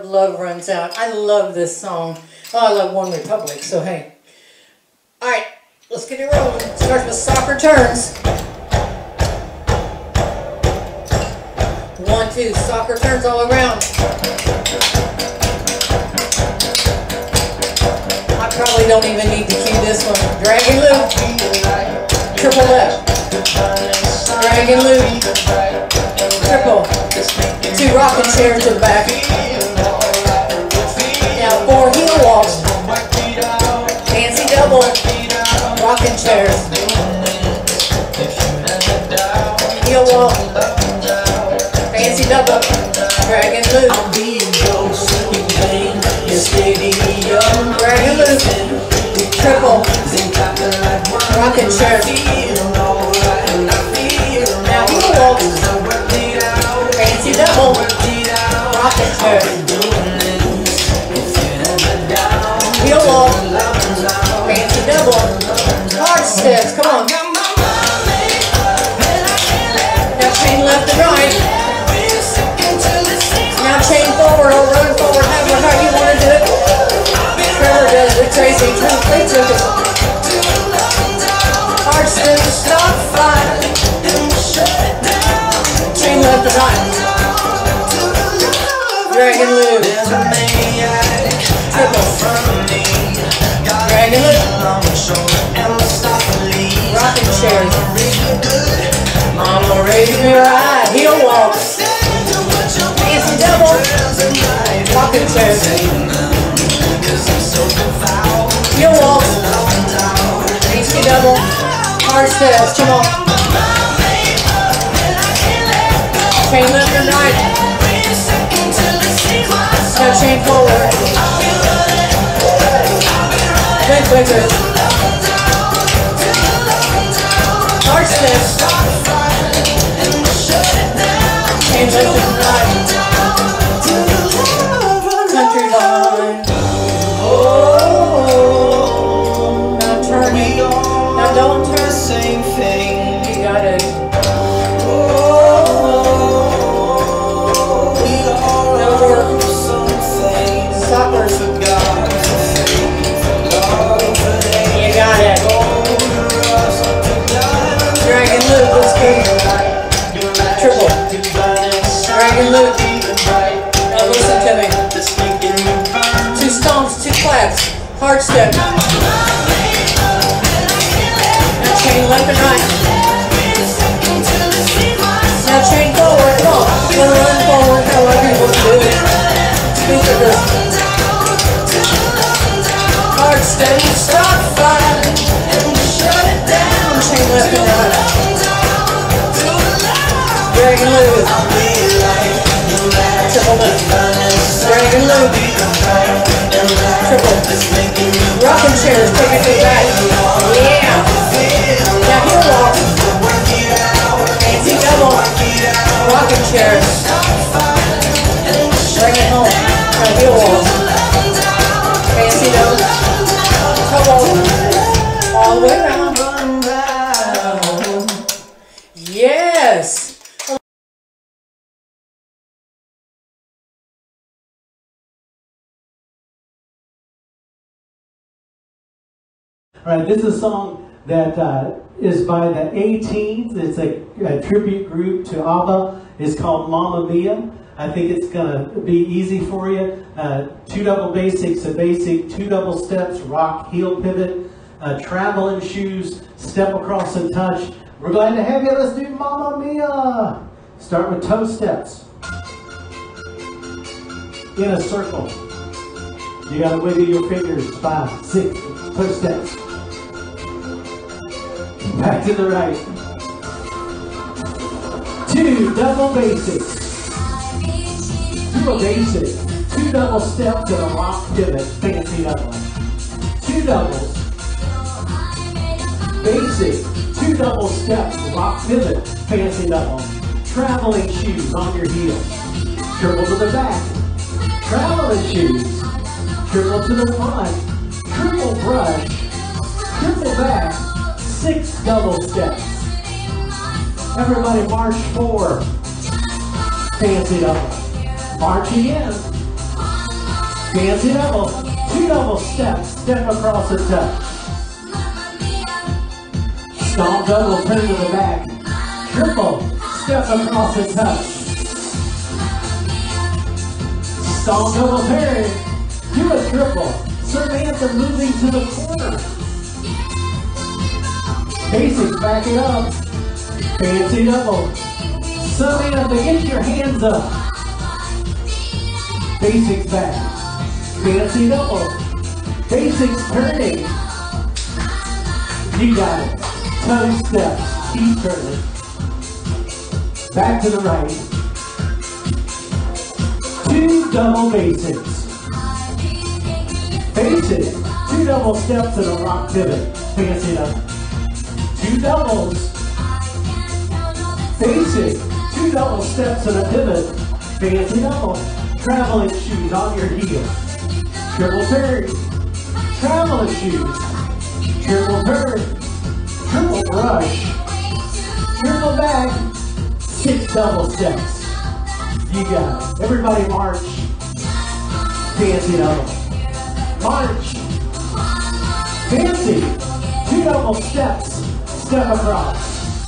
love runs out. I love this song. Oh, I love One Republic, so hey. Alright, let's get it rolling. Starts with soccer turns. 1, 2, soccer turns all around. I probably don't even need to cue this one. Drag and loop. Triple left. Drag and loop. Triple. 2 rocking chairs to the back. Now 4 heel walks. Fancy double. Rocking chairs. Heel walk. Fancy double. Drag and loop. Drag and loop. Triple. Rocking chairs. Now heel walk. Fancy double. Rocking chairs. Heel walk. Fancy double. Hard steps. Come on. Now chain left and right. Now chain forward or run forward, however you want to do it. Trevor does it, Tracy they took it. Hard steps, stop, 5. Chain left and right. Drag and loop. Triple. Drag and loop. Rocking chairs. Mama raised me right. Heel walk. Fancy double. Rocking chairs. Heel walk. Fancy double. Hard steps. Come on. Chain left and right. Now chain forward. Then quicker. Hard steps. Chain left and right. Country line. Oh, now turning. Now don't turn. Same thing. You got it. Soccer. You got it. Drag and loop. Let's go. Triple. Drag and loop. Now listen to me. 2 stomps, 2 claps. Hard step. Now chain left and right. Now chain forward. Come on. Gonna run forward. However you want to do it. Speak of this. Hard step. Stop, 5. Chain left and right. Drag and loop. Triple loop. Drag and loop. Triple. Rocking chairs. Take it to the back. Yeah. Now heel walk. Fancy double. Rocking chairs. Bring it home. Now heel walk. Fancy double. Double. All the way around. Yes. All right, this is a song that is by the A-Teens. It's a tribute group to ABBA. It's called Mamma Mia. I think it's going to be easy for you. 2 double basics, a basic, 2 double steps, rock, heel pivot, traveling shoes, step across and touch. We're glad to have you. Let's do Mamma Mia. Start with toe steps. In a circle. You got to wiggle your fingers. 5, 6, toe steps. Back to the right. 2 double basics. Do a basic. 2 double steps and a rock pivot. Fancy double. 2 doubles. Basic. 2 double steps. Rock pivot. Fancy double. Traveling shoes on your heels. Triple to the back. Traveling shoes. Triple to the front. Triple brush. Triple back. 6 double steps. Everybody march 4. Fancy double. March again. Fancy double. 2 double steps. Step across and touch. Stomp double, turn to the back. Triple. Step across and touch. Stomp double turn. Do a triple. Samantha moving to the corner. Basics, back it up. Fancy double. Samantha, get your hands up. Basics back. Fancy double. Basics turning. You got it. Toe step. Keep turning. Back to the right. 2 double basics. Basic. 2 double steps and a rock pivot. Fancy double. 2 doubles. Basic. 2 double steps and a pivot. Fancy double. Traveling shoes on your heel. Triple turn. Traveling shoes. Triple turn. Triple brush. Triple back. 6 double steps. You got it. Everybody march. Fancy double. March. Fancy. 2 double steps. Step across.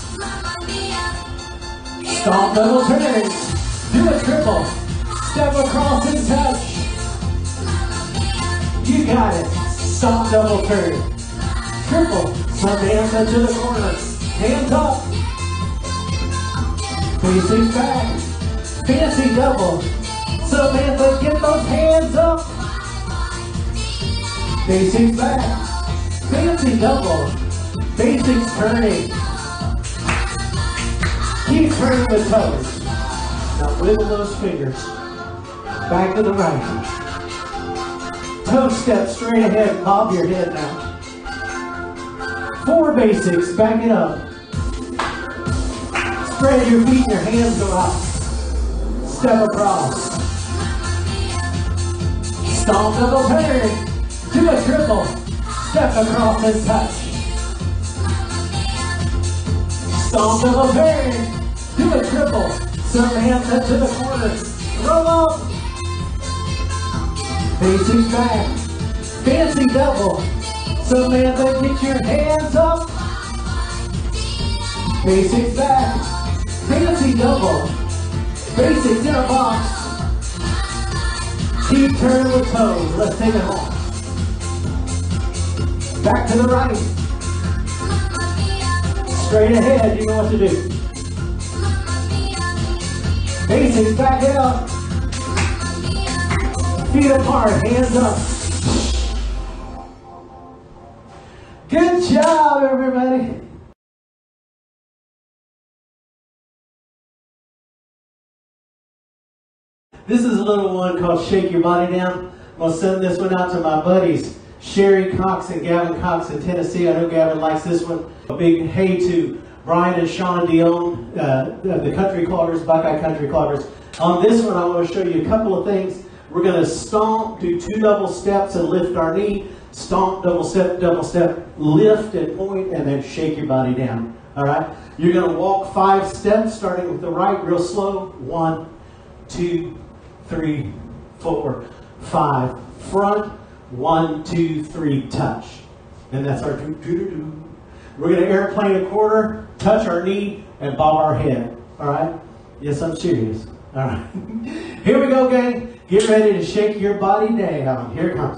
Stomp double turns. Do a triple. Step across and touch. You got it. Stomp double turn. Triple. Samantha to the corner. Hands up. Facing back. Fancy double. Samantha, get those hands up. Facing back. Fancy double. Basics turning. Keep turning the toes. Now wiggle those fingers. Back to the right. Toe step straight ahead. Bob your head now. 4 basics. Back it up. Spread your feet and your hands go out. Step across. Stomp double turn. Do a triple. Step across and touch. Stomp double turn. Do a triple. Samantha to the corner. Roll up. Facing back. Fancy double. Samantha, get your hands up. Facing back. Fancy double. Basics in a box. Keep turning the toes. Let's take it home. Back to the right. Straight ahead, you know what to do. Basics, back it up. Feet apart, hands up. Good job, everybody. This is a little one called Shake Your Body Down. I'm going to send this one out to my buddies, Sherry Cox and Gavin Cox in Tennessee. I know Gavin likes this one. A big hey to Brian and Shauna Dion, the Country Cloggers, Buckeye Country Cloggers. On this one, I want to show you a couple of things. We're going to stomp, do 2 double steps and lift our knee. Stomp, double step, lift and point, and then shake your body down. All right? You're going to walk 5 steps, starting with the right, real slow. 1, 2, 3, 4, 5. Front, 1, 2, 3, touch. And that's our do-do-do-do. We're going to airplane a quarter, touch our knee, and bob our head. All right? Yes, I'm serious. All right. Here we go, gang. Get ready to shake your body down. Here it comes.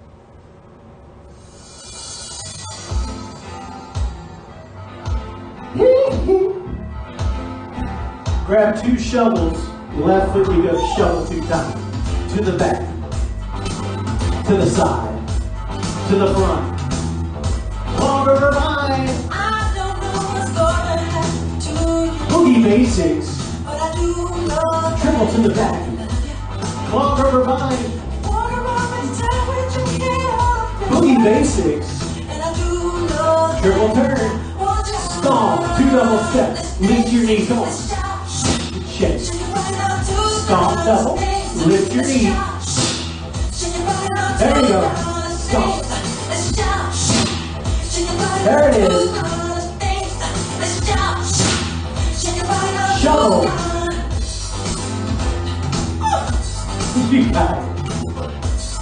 Grab 2 shovels. Left foot, you go shovel 2 times. To the back. To the side. To the front. Longer ride. I don't know what's gonna happen to you. Boogie basics. But I do love triple to the back. Longer ride. Boogie basics. And I do love triple turn. Stomp. 2 double steps. Lift your knee. Come on. Shake. Stomp double. Lift your knee. There you go. Stomp. There it is. Shovel. You got it.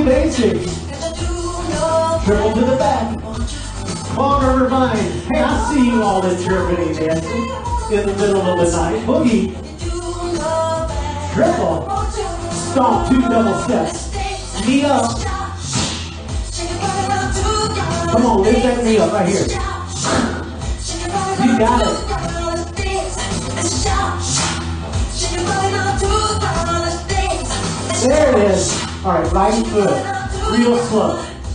Boogie basics. Triple to the back. Corner rewind. Hey, I see you all in Germany dancing in the middle of the night. Boogie. Triple. Stomp, 2 double steps. Knee up. Come on, lift that knee up right here. You got it. There it is. All right, right foot. Real slow.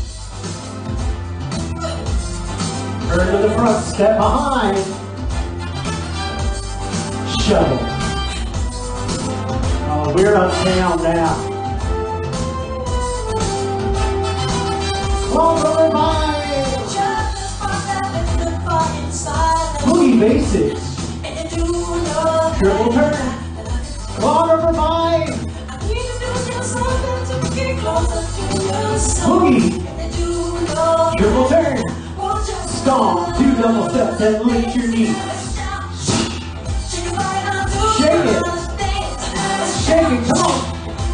Turn to the front, step behind. Shove. Oh, we're uptown now. Over mine. Boogie basics. Triple turn. Over mine. Boogie. Triple turn. Stomp. 2 double steps and lift your knees. Shake it. Shake it. Come on.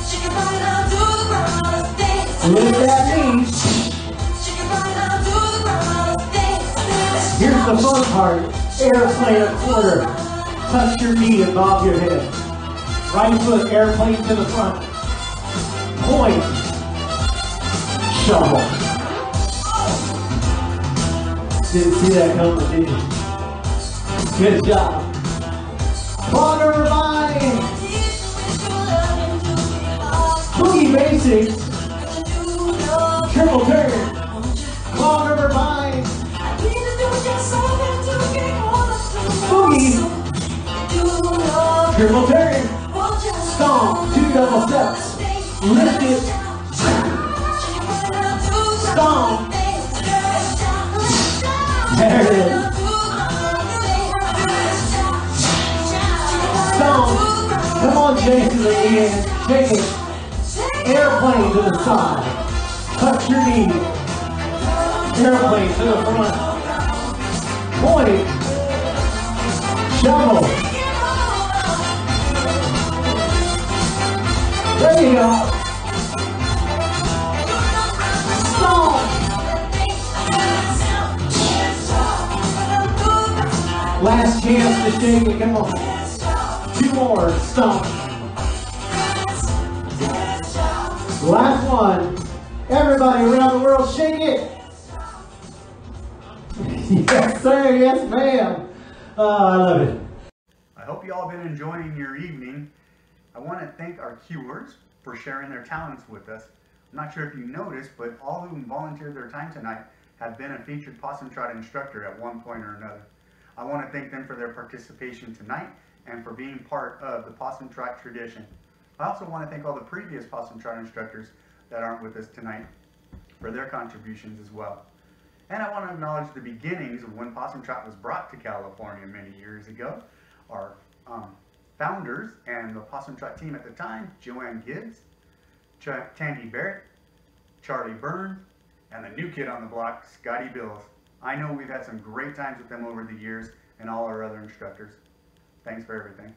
Lift that knee. Here's the fun part. Airplane a quarter. Touch your knee and bob your head. Right foot, airplane to the front. Point. Shovel. Didn't see that coming, did you? Good job. Corner rewind. Boogie basics. Triple turn. Corner rewind. Boogie. Triple turn. Stomp. 2 double steps. Lift it. Stomp. There it is. Stomp. Come on, Jason again. Shake it. Airplane to the side. Touch your knee. Airplane to the front. Point. Shovel. There you go. Stomp. Last chance to shake it. Come on. 2 more. Stomp. Last one. Everybody around the world, shake it. Yes, sir. Yes, ma'am. Oh, I love it. I hope you all been enjoying your evening. I want to thank our cuers for sharing their talents with us. I'm not sure if you noticed, but all who volunteered their time tonight have been a featured Possum Trot instructor at one point or another. I want to thank them for their participation tonight and for being part of the Possum Trot tradition. I also want to thank all the previous Possum Trot instructors that aren't with us tonight for their contributions as well. And I want to acknowledge the beginnings of when Possum Trot was brought to California many years ago. Our founders and the Possum Trot team at the time, Joanne Gibbs, Tandy Barrett, Charlie Burns, and the new kid on the block, Scotty Bills. I know we've had some great times with them over the years and all our other instructors. Thanks for everything.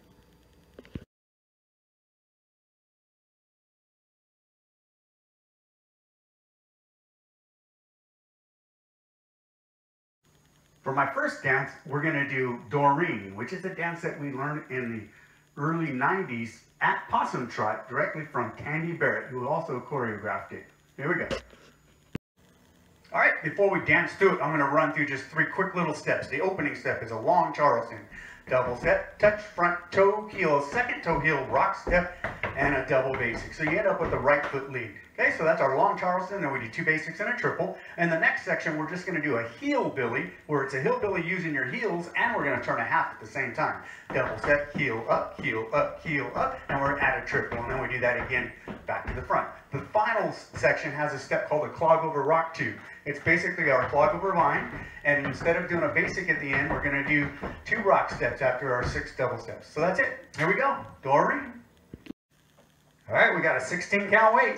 For my first dance, we're going to do Doreen, which is a dance that we learned in the early 90s at Possum Trot, directly from Tandy Barrett, who also choreographed it. Here we go. All right, before we dance to it, I'm going to run through just 3 quick little steps. The opening step is a long Charleston. Double step, touch, front toe, heel, second toe, heel, rock step, and a double basic. So you end up with the right foot lead. Okay, so that's our long Charleston, then we do 2 basics and a triple. And the next section, we're just going to do a hillbilly, where it's a hillbilly using your heels, and we're going to turn a half at the same time. Double step, heel up, and we're at a triple, and then we do that again back to the front. The final section has a step called a clog over rock 2. It's basically our clog over line, and instead of doing a basic at the end, we're going to do 2 rock steps after our 6 double steps. So that's it. Here we go. Doreen. All right, we got a 16 count weight.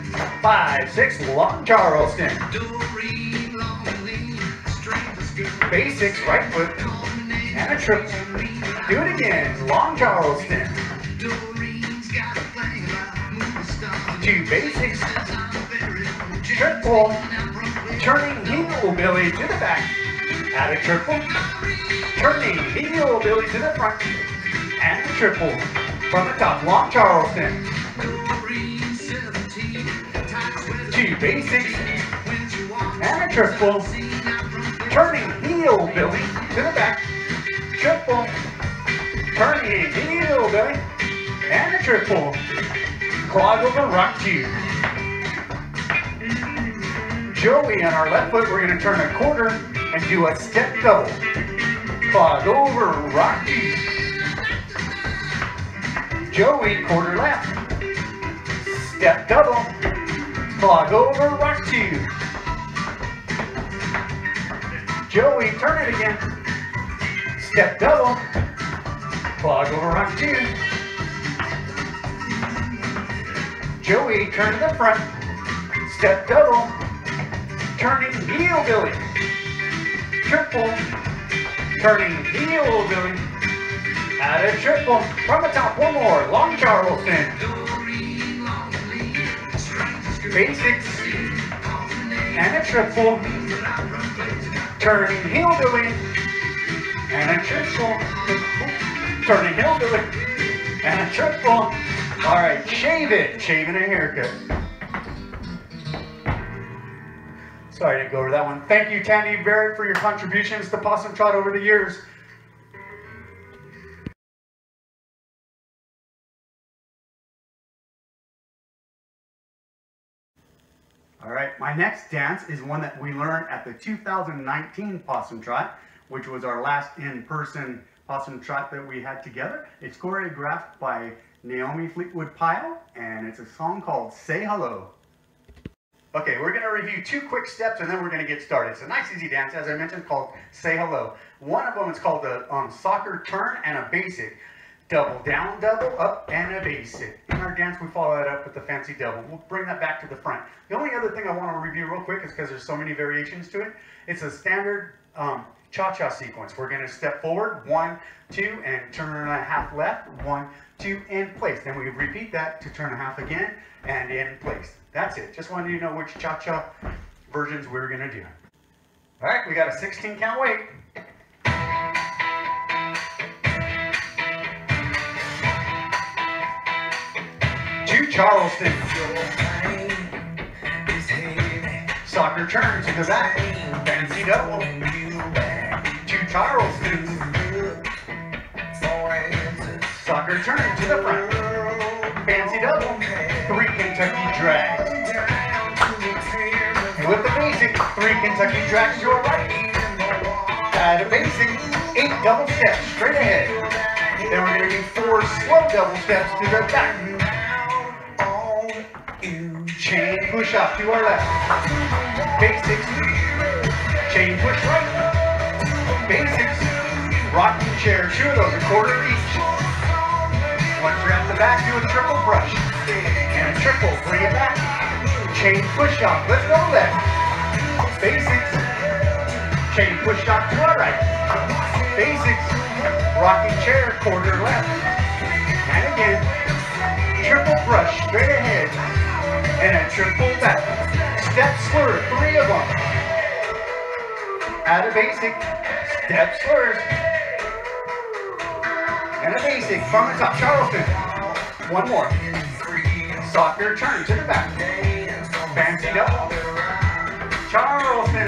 5, 6, long Charleston. basics, right foot, and a triple. Do it again, long Charleston. 2 basics, triple, turning hillbilly to the back, add a triple, turning hillbilly to the front, and a triple from the top, long Charleston. 2 basics, and a triple, turning hillbilly to the back, triple, turning hillbilly, and a triple, clog over rock 2. Joey on our left foot, we're going to turn a quarter and do a step double, clog over rock 2. Joey, quarter left, step double, clog over rock 2. Joey, turn it again, step double, clog over rock 2. Joey, turn to the front, step double, turning hillbilly, triple, turning hillbilly, add a triple from the top, one more, long Charleston. Basics, and a triple, turning hillbilly, and a triple, turning hillbilly, and a triple. All right, shave it, shaving a haircut. Sorry I didn't go over that one. Thank you, Tandy Barrett, for your contributions to Possum Trot over the years. All right, my next dance is one that we learned at the 2019 Possum Trot, which was our last in-person Possum Trot that we had together. It's choreographed by Naomi Fleetwood Pyle, and it's a song called Say Hello. Okay, we're going to review 2 quick steps and then we're going to get started. It's a nice easy dance, as I mentioned, called Say Hello. One of them is called the soccer turn and a basic. Double down, double up, and a basic. In our dance, we follow that up with the fancy double. We'll bring that back to the front. The only other thing I want to review real quick is because there's so many variations to it. It's a standard cha-cha sequence. We're going to step forward, 1, 2, and turn a half left, 1, 2, and place. Then we repeat that to turn a half again, and in place. That's it. Just wanted you to know which cha-cha versions we're going to do. All right, we got a 16 count wait. To Charleston. Soccer turn to the back. Fancy double. To Charleston. Soccer turn to the front. Fancy double. 3 Kentucky drags. And with the basic, 3 Kentucky drags to our right. Add a basic, 8 double steps straight ahead. Then we're going to do 4 slow double steps to the back. Chain push up to our left. Basics. Chain push right. Basics. Rocking chair. 2 of those, a quarter each. Once you're at the back, do a triple brush. And a triple, bring it back. Chain push up. Let's go left. Basics. Chain push up to our right. Basics. Rocking chair, quarter left. And again. Triple brush straight ahead. And a triple back. Step slur, 3 of them. Add a basic. Step slurs. And a basic from the top. Charleston. 1 more. Soccer turn to the back. Fancy double. Charleston.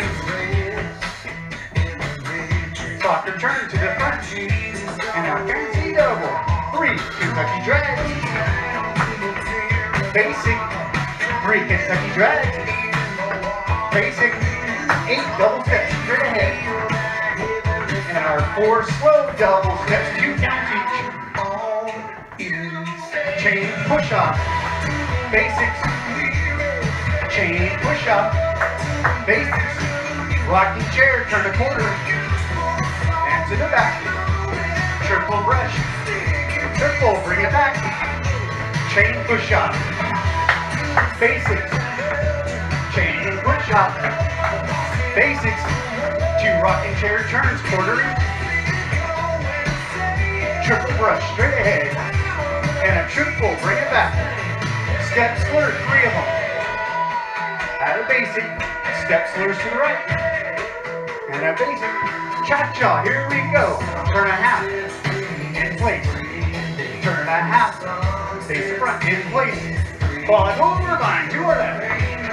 Soccer turn to the front. And now fancy double. 3 Kentucky drags. Basic. 3 Kentucky drags. Basic. 8 double steps straight ahead. And our 4 slow double steps, 2 counts each. Chain push up. Basics. Chain push up. Basics. Rocking chair, turn a quarter. And to the back. Triple brush. Triple, bring it back. Chain push up. Basics. Chain push up. Basics. 2 2 rocking chair turns, quarter inch. Triple brush straight ahead. And a triple, bring it back. Step slurs, 3 of them. At a basic, step slurs to the right. And a basic, cha-cha, here we go. Turn a half, in place. Turn a half, face the front, in place. Quad over vine to our left.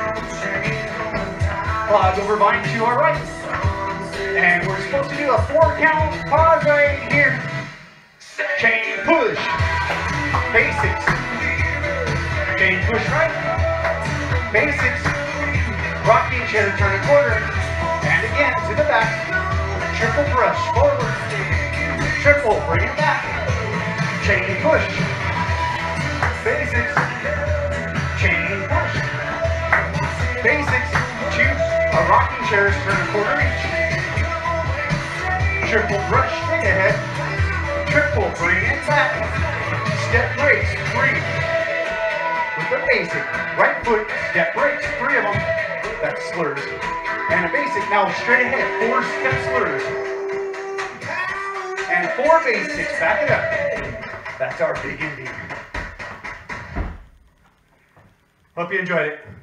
Quad over vine to our right. And we're supposed to do a 4 count pause right here. Chain push. Basics. Chain push right. Basics. Rocking chair, turn a quarter. And again to the back. Triple brush forward. Triple, bring it back. Chain push. Basics. Chain push. Basics. 2 rocking chairs, turn a quarter inch. Triple brush straight ahead. Triple, bring it back. Step brakes, 3. With the basic. Right foot, step brakes, 3 of them. That's slurs. And a basic, now straight ahead, 4 step slurs. And 4 basics, back it up. That's our big ending. Hope you enjoyed it.